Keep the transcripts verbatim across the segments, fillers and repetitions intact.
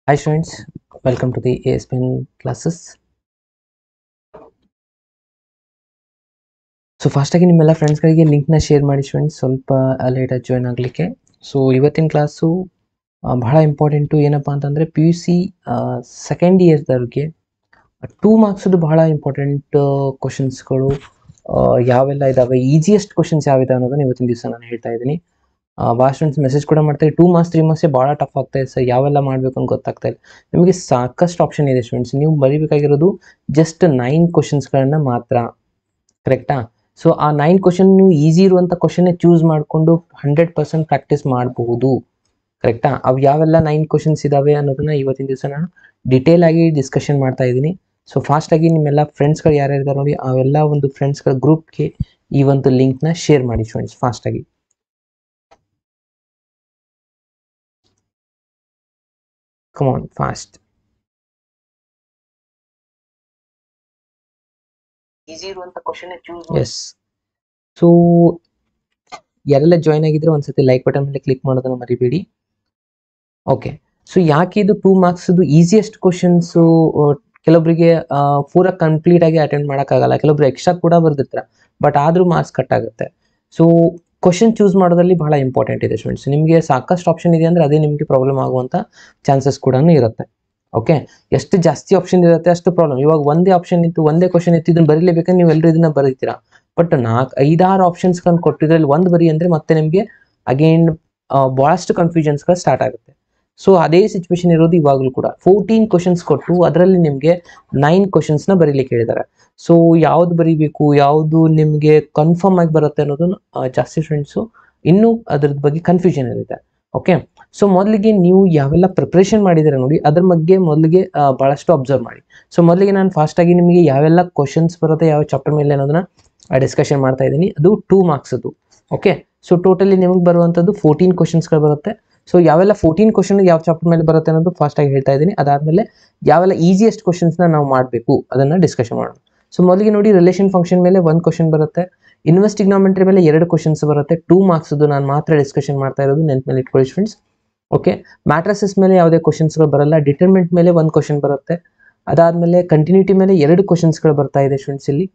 Hi students, welcome to the A S P N classes. So ಫಾಸ್ಟಾಗಿ ನಿಮ್ಮೆಲ್ಲ ಫ್ರೆಂಡ್ಸ್ಗಳಿಗೆ ಲಿಂಕ್ನ share ಮಾಡಿ ಸ್ಟೂಡೆಂಟ್ಸ್, ಸ್ವಲ್ಪ ಲೇಟಾಗಿ ಜಾಯ್ನ್ ಆಗಲಿಕ್ಕೆ. ಸೊ ಇವತ್ತಿನ ಕ್ಲಾಸು ಬಹಳ ಇಂಪಾರ್ಟೆಂಟು. ಏನಪ್ಪ ಅಂತಂದರೆ ಪಿ ಯು ಸಿ ಸೆಕೆಂಡ್ ಇಯರ್ದವ್ರಿಗೆ ಟೂ ಮಾರ್ಕ್ಸ್ದು ಬಹಳ ಇಂಪಾರ್ಟೆಂಟ್ ಕ್ವಶನ್ಸ್ಗಳು ಯಾವೆಲ್ಲ ಇದ್ದಾವೆ, ಈಸಿಯೆಸ್ಟ್ ಕ್ವಶನ್ಸ್ ಯಾವಿದೆ ಅನ್ನೋದನ್ನು ಇವತ್ತಿನ ದಿವಸ ನಾನು ಹೇಳ್ತಾ ಇದ್ದೀನಿ. ಭಾಳ ಸ್ಟೂಡೆಂಟ್ಸ್ ಮೆಸೇಜ್ ಕೂಡ ಮಾಡ್ತಾರೆ, ಟೂ ಮಾರ್ಕ್ಸ್ ತ್ರೀ ಮಾರ್ಕ್ಸೇ ಭಾಳ ಟಫ್ ಆಗ್ತಾಯಿದೆ ಸರ್, ಯಾವೆಲ್ಲ ಮಾಡಬೇಕು ಅಂತ ಗೊತ್ತಾಗ್ತಾ ಇಲ್ಲ. ನಿಮಗೆ ಸಾಕಷ್ಟು ಆಪ್ಷನ್ ಇದೆ ಸ್ಟೂಡೆಂಟ್ಸ್, ನೀವು ಬರೀಬೇಕಾಗಿರೋದು ಜಸ್ಟ್ ನೈನ್ ಕ್ವಶನ್ಸ್ಗಳನ್ನ ಮಾತ್ರ, ಕರೆಕ್ಟಾ? ಸೊ ಆ ನೈನ್ ಕ್ವಶನ್ ನೀವು ಈಸಿ ಇರುವಂಥ ಕ್ವಶನ್ನೇ ಚೂಸ್ ಮಾಡಿಕೊಂಡು ಹಂಡ್ರೆಡ್ ಪರ್ಸೆಂಟ್ ಪ್ರಾಕ್ಟೀಸ್ ಮಾಡಬಹುದು, ಕರೆಕ್ಟಾ? ಅವು ಯಾವೆಲ್ಲ ನೈನ್ ಕ್ವಶನ್ಸ್ ಇದ್ದಾವೆ ಅನ್ನೋದನ್ನ ಇವತ್ತಿನ ದಿವಸ ನಾನು ಡಿಟೇಲ್ ಆಗಿ ಡಿಸ್ಕಷನ್ ಮಾಡ್ತಾ ಇದ್ದೀನಿ. ಸೊ ಫಾಸ್ಟಾಗಿ ನಿಮ್ಮೆಲ್ಲ ಫ್ರೆಂಡ್ಸ್ಗಳು ಯಾರ್ಯಾರಿದ್ದಾರೆ ನೋಡಿ, ಅವೆಲ್ಲ ಒಂದು ಫ್ರೆಂಡ್ಸ್ಗಳ ಗ್ರೂಪ್ಗೆ ಈ ಒಂದು ಲಿಂಕ್ನ ಶೇರ್ ಮಾಡಿ ಸ್ಟೂಡೆಂಟ್ಸ್ ಫಾಸ್ಟಾಗಿ. Come on fast. ಈಸಿ ಇರುವಂಥ ಕ್ವಶನ್ ಚೂಸ್. ಎಸ್, ಸೊ ಯಾರೆಲ್ಲ ಜಾಯ್ನ್ ಆಗಿದ್ರೆ ಒಂದ್ಸತಿ ಲೈಕ್ ಬಟನ್ ಮೇಲೆ ಕ್ಲಿಕ್ ಮಾಡೋದನ್ನ ಮರಿಬೇಡಿ. ಓಕೆ, ಸೊ ಯಾಕೆ ಇದು ಟೂ ಮಾರ್ಕ್ಸ್ದು ಈಸಿಯೆಸ್ಟ್ ಕ್ವಶನ್ಸು? ಕೆಲವೊಬ್ಬರಿಗೆ ಪೂರ ಕಂಪ್ಲೀಟ್ ಆಗಿ ಅಟೆಂಡ್ ಮಾಡೋಕ್ಕಾಗಲ್ಲ, ಕೆಲವೊಬ್ರು ಎಕ್ಸ್ಟ್ರಾ ಕೂಡ ಬರ್ದಿರ್ತಾರೆ, ಬಟ್ ಆದರೂ ಮಾರ್ಕ್ಸ್ ಕಟ್ ಆಗುತ್ತೆ. ಸೊ ಕ್ವಶನ್ ಚೂಸ್ ಮಾಡೋದ್ರಲ್ಲಿ ಬಹಳ ಇಂಪಾರ್ಟೆಂಟ್ ಇದೆ ಸ್ಟೂಡೆಂಟ್ಸ್. ನಿಮಗೆ ಸಾಕಷ್ಟು ಆಪ್ಷನ್ ಇದೆ ಅಂದರೆ ಅದೇ ನಿಮಗೆ ಪ್ರಾಬ್ಲಮ್ ಆಗುವಂಥ ಚಾನ್ಸಸ್ ಕೂಡ ಇರುತ್ತೆ. ಓಕೆ, ಎಷ್ಟು ಜಾಸ್ತಿ ಆಪ್ಷನ್ ಇರುತ್ತೆ ಅಷ್ಟು ಪ್ರಾಬ್ಲಮ್. ಇವಾಗ ಒಂದೇ ಆಪ್ಷನ್ ಇತ್ತು, ಒಂದೇ ಕ್ವಶನ್ ಇತ್ತು, ಇದನ್ನು ಬರೀಲೇಬೇಕಂದ್ರೆ ನೀವು ಎಲ್ಲರೂ ಇದನ್ನ ಬರೀತೀರಾ. ಬಟ್ ನಾಲ್ಕು ಐದಾರು ಆಪ್ಷನ್ಸ್ಗಳನ್ನು ಕೊಟ್ಟಿದ್ರಲ್ಲಿ ಒಂದು ಬರಿ ಅಂದರೆ ಮತ್ತೆ ನಿಮಗೆ ಅಗೇನ್ ಭಾಳಷ್ಟು ಕನ್ಫ್ಯೂಷನ್ಸ್ಗಳು ಸ್ಟಾರ್ಟ್ ಆಗುತ್ತೆ. ಸೊ ಅದೇ ಸಿಚುವೇಶನ್ ಇರೋದು ಇವಾಗಲೂ ಕೂಡ. ಫೋರ್ಟೀನ್ ಕ್ವಶನ್ಸ್ ಕೊಟ್ಟು ಅದರಲ್ಲಿ ನಿಮಗೆ ನೈನ್ ಕ್ವಶನ್ಸ್ನ ಬರೀಲಿಕ್ಕೆ ಹೇಳಿದ್ದಾರೆ. ಸೊ ಯಾವ್ದು ಬರೀಬೇಕು, ಯಾವುದು ನಿಮಗೆ ಕನ್ಫರ್ಮ್ ಆಗಿ ಬರುತ್ತೆ ಅನ್ನೋದು ಜಾಸ್ತಿ ಸ್ಟೂಡೆಂಟ್ಸು ಇನ್ನೂ ಅದ್ರದ್ದು ಬಗ್ಗೆ ಕನ್ಫ್ಯೂಷನ್ ಇರುತ್ತೆ. ಓಕೆ, ಸೊ ಮೊದಲಿಗೆ ನೀವು ಯಾವೆಲ್ಲ ಪ್ರಿಪ್ರೇಷನ್ ಮಾಡಿದ್ದೀರಾ ನೋಡಿ, ಅದ್ರ ಬಗ್ಗೆ ಮೊದಲಿಗೆ ಭಾಳಷ್ಟು ಅಬ್ಸರ್ವ್ ಮಾಡಿ. ಸೊ ಮೊದಲಿಗೆ ನಾನು ಫಾಸ್ಟಾಗಿ ನಿಮಗೆ ಯಾವೆಲ್ಲ ಕ್ವಶನ್ಸ್ ಬರುತ್ತೆ, ಯಾವ ಚಾಪ್ಟರ್ ಮೇಲೆ ಅನ್ನೋದನ್ನ ಡಿಸ್ಕಷನ್ ಮಾಡ್ತಾ ಇದ್ದೀನಿ. ಅದು ಟೂ ಮಾರ್ಕ್ಸ್ ಅದು. ಓಕೆ, ಸೊ ಟೋಟಲಿ ನಿಮಗೆ ಬರುವಂಥದ್ದು ಫೋರ್ಟೀನ್ ಕ್ವಶನ್ಸ್ಗಳು ಬರುತ್ತೆ. ಸೊ ಯಾವೆಲ್ಲ ಫೋರ್ಟೀನ್ ಕ್ವಶನ್ ಯಾವ ಚಾಪ್ಟರ್ ಮೇಲೆ ಬರುತ್ತೆ ಅನ್ನೋದು ಫಾಸ್ಟಾಗಿ ಹೇಳ್ತಾ ಇದ್ದೀನಿ. ಅದಾದಮೇಲೆ ಯಾವೆಲ್ಲ ಈಸಿಯೆಸ್ಟ್ ಕ್ವಶನ್ಸ್ನ ನಾವು ಮಾಡಬೇಕು ಅದನ್ನು ಡಿಸ್ಕಷನ್ ಮಾಡೋಣ. ಸೊ ಮೊದಲಿಗೆ ನೋಡಿ, ರಿಲೇಷನ್ ಫಂಕ್ಷನ್ ಮೇಲೆ ಒಂದು ಕ್ವಶನ್ ಬರುತ್ತೆ, ಇನ್ವೆಸ್ಟ್ ಟ್ರಿಗ್ನೋಮೆಟ್ರಿ ಮೇಲೆ ಎರಡು ಕ್ವಶನ್ಸ್ ಬರುತ್ತೆ. ಟೂ ಮಾರ್ಕ್ಸ್ದು ನಾನು ಮಾತ್ರ ಡಿಸ್ಕಷನ್ ಮಾಡ್ತಾ ಇರೋದು, ನೆನ್ಪು ಮೇಲೆ ಇಟ್ಕೊಳ್ಳಿ ಫ್ರೆಂಡ್ಸ್. ಓಕೆ, ಮ್ಯಾಟ್ರಸಸ್ ಮೇಲೆ ಯಾವುದೇ ಕ್ವಶನ್ಸ್ಗಳು ಬರಲ್ಲ. ಡಿಟರ್ಮೆಂಟ್ ಮೇಲೆ ಒಂದು ಕ್ವಶನ್ ಬರುತ್ತೆ. ಅದಾದಮೇಲೆ ಕಂಟಿನ್ಯೂಟಿ ಮೇಲೆ ಎರಡು ಕ್ವಶನ್ಸ್ಗಳು ಬರ್ತಾ ಇದೆ ಸ್ಟೂಡೆಂಟ್ಸ್ ಇಲ್ಲಿ.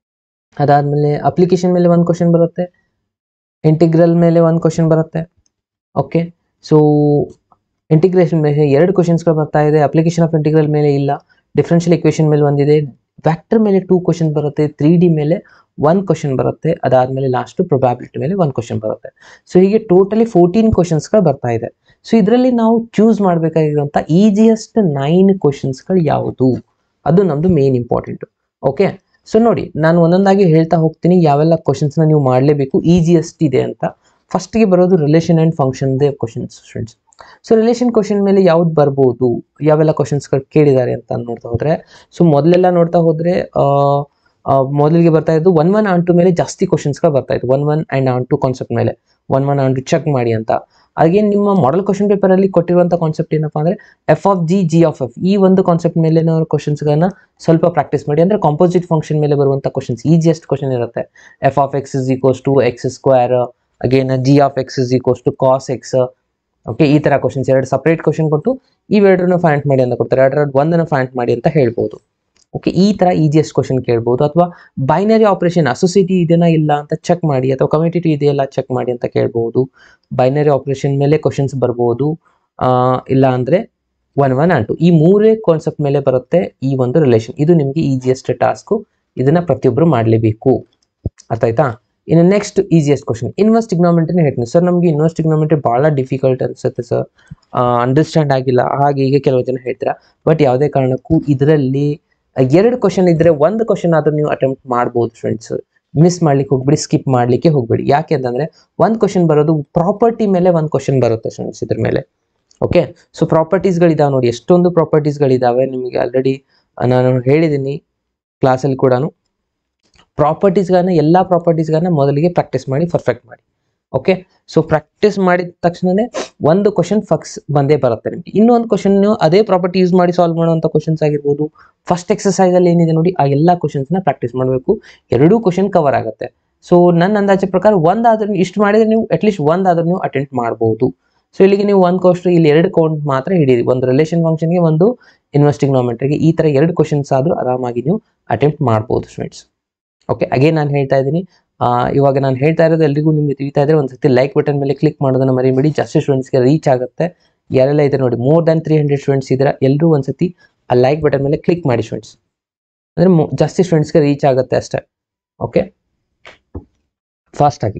ಅದಾದಮೇಲೆ ಅಪ್ಲಿಕೇಶನ್ ಮೇಲೆ ಒಂದು ಕ್ವಶನ್ ಬರುತ್ತೆ, ಇಂಟಿಗ್ರಲ್ ಮೇಲೆ ಒಂದು ಕ್ವಶನ್ ಬರುತ್ತೆ. ಓಕೆ, ಸೊ ಇಂಟಿಗ್ರೇಷನ್ ಮೇಲೆ ಎರಡು ಕ್ವಶನ್ಸ್ಗಳು ಬರ್ತಾ ಇದೆ, ಅಪ್ಲಿಕೇಶನ್ ಆಫ್ ಇಂಟಿಗ್ರಲ್ ಮೇಲೆ ಇಲ್ಲ. ಡಿಫ್ರೆನ್ಷಿಯಲ್ ಇಕ್ವೇಷನ್ ಮೇಲೆ ಒಂದಿದೆ, ವ್ಯಾಕ್ಟರ್ ಮೇಲೆ ಟೂ ಕ್ವಶನ್ ಬರುತ್ತೆ, ತ್ರೀ ಡಿ ಮೇಲೆ ಒನ್ ಕ್ವಶನ್ ಬರುತ್ತೆ. ಅದಾದಮೇಲೆ ಲಾಸ್ಟು ಪ್ರೊಬ್ಯಾಬಿಲಿಟಿ ಮೇಲೆ ಒಂದು ಕ್ವಶನ್ ಬರುತ್ತೆ. ಸೊ ಹೀಗೆ ಟೋಟಲಿ ಫೋರ್ಟೀನ್ ಕ್ವಶನ್ಸ್ಗಳು ಬರ್ತಾ ಇದೆ. ಸೊ ಇದರಲ್ಲಿ ನಾವು ಚೂಸ್ ಮಾಡಬೇಕಾಗಿರುವಂಥ ಈಸಿಯೆಸ್ಟ್ ನೈನ್ ಕ್ವಶನ್ಸ್ಗಳು ಯಾವುದು, ಅದು ನಮ್ಮದು ಮೇನ್ ಇಂಪಾರ್ಟೆಂಟು. ಓಕೆ, ಸೊ ನೋಡಿ, ನಾನು ಒಂದೊಂದಾಗಿ ಹೇಳ್ತಾ ಹೋಗ್ತೀನಿ ಯಾವೆಲ್ಲ ಕ್ವಶನ್ಸ್ನ ನೀವು ಮಾಡಲೇಬೇಕು, ಈಸಿಯೆಸ್ಟ್ ಇದೆ ಅಂತ. ಫಸ್ಟ್ಗೆ ಬರೋದು ರಿಲೇಷನ್ ಆ್ಯಂಡ್ ಫಂಕ್ಷನ್ದೇ questions students. So relation question ಮೇಲೆ ಯಾವ್ದು ಬರ್ಬೋದು, ಯಾವೆಲ್ಲ ಕ್ವಶನ್ಸ್ಗಳು ಕೇಳಿದ್ದಾರೆ ಅಂತ ನೋಡ್ತಾ ಹೋದರೆ, ಸೊ ಮೊದಲೆಲ್ಲ ನೋಡ್ತಾ ಹೋದರೆ ಮೊದಲಿಗೆ ಬರ್ತಾ ಇದ್ದು ಒನ್ ಒನ್ ಆನ್ ಟು ಮೇಲೆ ಜಾಸ್ತಿ ಕ್ವಶನ್ಸ್ಗಳು ಬರ್ತಾ ಇತ್ತು. One one and onto concept ಮೇಲೆ one one onto check ಮಾಡಿ ಅಂತ. ಹಾಗೆ ನಿಮ್ಮ ಮಾಡೆಲ್ ಕ್ವಶನ್ ಪೇಪರಲ್ಲಿ ಕೊಟ್ಟಿರುವಂಥ ಕಾನ್ಸೆಪ್ಟ್ ಏನಪ್ಪ ಅಂದರೆ F of G G of F, ಈ ಒಂದು ಕಾನ್ಸೆಪ್ಟ್ ಮೇಲೆ ನಾವು ಕ್ವಶನ್ಸ್ಗಳನ್ನ ಸ್ವಲ್ಪ ಪ್ರಾಕ್ಟೀಸ್ ಮಾಡಿ. ಅಂದರೆ ಕಾಂಪೋಸಿಟ್ ಫಂಕ್ಷನ್ ಮೇಲೆ ಬರುವಂಥ ಕ್ವಶನ್ಸ್ ಈಸಿಯೆಸ್ಟ್ ಕ್ವಶನ್ ಇರುತ್ತೆ. F of X is equals to X square, again G of X is equals to cos X. Okay, ಈ ಥರ ಕ್ವಶನ್ಸ್ ಎರಡು ಸಪ್ರೇಟ್ ಕ್ವಶನ್ ಕೊಟ್ಟು ಇವೆರಡನ್ನು ಫೈಂಡ್ ಮಾಡಿ ಅಂತ ಕೊಡ್ತಾರೆ, ಎರಡರಲ್ಲಿ ಒಂದನ್ನು ಫೈಂಡ್ ಮಾಡಿ ಅಂತ ಹೇಳ್ಬೋದು. ಓಕೆ, ಈ ಥರ ಈಸಿಯೆಸ್ಟ್ ಕ್ವಶನ್ ಕೇಳ್ಬೋದು. ಅಥವಾ ಬೈನರಿ ಆಪರೇಷನ್ ಅಸೋಸಿಯೇಟಿ ಇದೆಯಾ ಇಲ್ಲ ಅಂತ ಚೆಕ್ ಮಾಡಿ, ಅಥವಾ ಕಮ್ಯುಟೇಟಿವ್ ಇದೆಯಲ್ಲ ಚೆಕ್ ಮಾಡಿ ಅಂತ ಕೇಳ್ಬೋದು. ಬೈನರಿ ಆಪರೇಷನ್ ಮೇಲೆ ಕ್ವಶನ್ಸ್ ಬರ್ಬೋದು, ಇಲ್ಲ ಅಂದರೆ ಒನ್ ಒನ್ ಆನ್ ಟು, ಈ ಮೂರೇ ಕಾನ್ಸೆಪ್ಟ್ ಮೇಲೆ ಬರುತ್ತೆ ಈ ಒಂದು ರಿಲೇಷನ್. ಇದು ನಿಮಗೆ ಈಸಿಯೆಸ್ಟ್ ಟಾಸ್ಕು, ಇದನ್ನು ಪ್ರತಿಯೊಬ್ಬರು ಮಾಡಲೇಬೇಕು. ಅರ್ಥ ಆಯ್ತಾ? ಇನ್ನು ನೆಕ್ಸ್ಟ್ ಈಸಿಯೆಸ್ಟ್ ಕ್ವಶನ್ ಇನ್ವೆಸ್ಟ್ ಟ್ರಿಗ್ನೋಮೆಟ್ರಿನ ಹೇಳ್ತೀನಿ. ಸರ್ ನಮಗೆ ಇನ್ವೆಸ್ಟ್ ಟ್ರಿಗ್ನೋಮೆಟ್ರಿ ಭಾಳ ಡಿಫಿಕಲ್ಟ್ ಅನಿಸುತ್ತೆ ಸರ್, ಅಂಡರ್ಸ್ಟ್ಯಾಂಡ್ ಆಗಿಲ್ಲ, ಹಾಗೆ ಈಗ ಕೆಲವು ಜನ ಹೇಳ್ತೀರಾ. ಬಟ್ ಯಾವುದೇ ಕಾರಣಕ್ಕೂ ಇದರಲ್ಲಿ ಎರಡು ಕ್ವಶನ್ ಇದ್ದರೆ ಒಂದು ಕ್ವಶನ್ ಆದರೂ ನೀವು ಅಟೆಂಪ್ಟ್ ಮಾಡ್ಬೋದು ಫ್ರೆಂಡ್ಸ್. ಮಿಸ್ ಮಾಡ್ಲಿಕ್ಕೆ ಹೋಗ್ಬೇಡಿ, ಸ್ಕಿಪ್ ಮಾಡಲಿಕ್ಕೆ ಹೋಗ್ಬೇಡಿ. ಯಾಕೆ ಅಂತಂದರೆ ಒಂದು ಕ್ವಶನ್ ಬರೋದು ಪ್ರಾಪರ್ಟಿ ಮೇಲೆ ಒಂದು ಕ್ವಶನ್ ಬರುತ್ತೆ ಫ್ರೆಂಡ್ಸ್ ಇದ್ರ ಮೇಲೆ. ಓಕೆ, ಸೊ ಪ್ರಾಪರ್ಟೀಸ್ಗಳಿದಾವೆ ನೋಡಿ, ಎಷ್ಟೊಂದು ಪ್ರಾಪರ್ಟೀಸ್ಗಳಿದ್ದಾವೆ ನಿಮಗೆ ಆಲ್ರೆಡಿ ನಾನು ಹೇಳಿದ್ದೀನಿ ಕ್ಲಾಸಲ್ಲಿ ಕೂಡ. ಪ್ರಾಪರ್ಟೀಸ್ಗಳನ್ನ ಎಲ್ಲ ಪ್ರಾಪರ್ಟೀಸ್ಗಳನ್ನ ಮೊದಲಿಗೆ ಪ್ರಾಕ್ಟೀಸ್ ಮಾಡಿ, ಪರ್ಫೆಕ್ಟ್ ಮಾಡಿ. ಓಕೆ, ಸೊ ಪ್ರಾಕ್ಟೀಸ್ ಮಾಡಿದ ತಕ್ಷಣವೇ ಒಂದು ಕ್ವಶನ್ ಫಕ್ಸ್ ಬಂದೇ ಬರುತ್ತೆ ನಿಮಗೆ. ಇನ್ನೊಂದು ಕ್ವಶನ್ ಅದೇ ಪ್ರಾಪರ್ಟಿ ಯೂಸ್ ಮಾಡಿ ಸಾಲ್ವ್ ಮಾಡುವಂಥ ಕ್ವಶನ್ಸ್ ಆಗಿರ್ಬೋದು. ಫಸ್ಟ್ ಎಕ್ಸಸೈಸಲ್ಲಿ ಏನಿದೆ ನೋಡಿ, ಆ ಎಲ್ಲ ಕ್ವಶನ್ಸ್ನ ಪ್ರಾಕ್ಟೀಸ್ ಮಾಡಬೇಕು, ಎರಡೂ ಕ್ವಶನ್ ಕವರ್ ಆಗುತ್ತೆ. ಸೊ ನನ್ನ ಅಂದಾಜು ಪ್ರಕಾರ ಒಂದಾದ್ರೂ ಇಷ್ಟು ಮಾಡಿದರೆ ನೀವು ಅಟ್ಲೀಸ್ಟ್ ಒಂದಾದ್ರೂ ನೀವು ಅಟೆಂಪ್ಟ್ ಮಾಡ್ಬೋದು. ಸೊ ಇಲ್ಲಿಗೆ ನೀವು ಒಂದು ಕೋಸ್ಟ್ ಇಲ್ಲಿ ಎರಡು ಕೌಂಟ್ ಮಾತ್ರ ಹಿಡೀರಿ, ಒಂದು ರಿಲೇಷನ್ ಫಂಕ್ಷನ್ಗೆ ಒಂದು ಇನ್ವರ್ಸ್ ಟ್ರಿಗ್ನೋಮೆಟ್ರಿಗೆ. ಈ ತರ ಎರಡು ಕ್ವಶನ್ಸ್ ಆದ್ರೂ ಆರಾಮಾಗಿ ನೀವು ಅಟೆಂಪ್ಟ್ ಮಾಡ್ಬೋದು ಸ್ಟೂಡೆಂಟ್ಸ್. ಓಕೆ, ಅಗೇನ್ ನಾನು ಹೇಳ್ತಾ ಇದ್ದೀನಿ, ಇವಾಗ ನಾನು ಹೇಳ್ತಾ ಇರೋದು ಎಲ್ರಿಗೂ ನಿಮ್ಗೆ ತಿಳಿತಾ ಇದ್ರೆ ಒಂದ್ಸತಿ ಲೈಕ್ ಬಟನ್ ಮೇಲೆ ಕ್ಲಿಕ್ ಮಾಡೋದನ್ನ ಮರಿಬೇಡಿ, ಜಾಸ್ತಿ ಸ್ಟೂಡೆಂಟ್ಸ್ಗೆ ರೀಚ್ ಆಗುತ್ತೆ. ಯಾರೆಲ್ಲ ಇದೆ ನೋಡಿ, more than three hundred students ಇದ್ರೆ ಎಲ್ಲರೂ ಒಂದ್ಸತಿ ಆ ಲೈಕ್ ಬಟನ್ ಮೇಲೆ ಕ್ಲಿಕ್ ಮಾಡಿ ಸ್ಟೂಡೆಂಟ್ಸ್, ಅಂದ್ರೆ ಜಾಸ್ತಿ ಸ್ಟೂಡೆಂಟ್ಸ್ಗೆ ರೀಚ್ ಆಗುತ್ತೆ ಅಷ್ಟೇ. ಓಕೆ, ಫಾಸ್ಟ್ ಆಗಿ.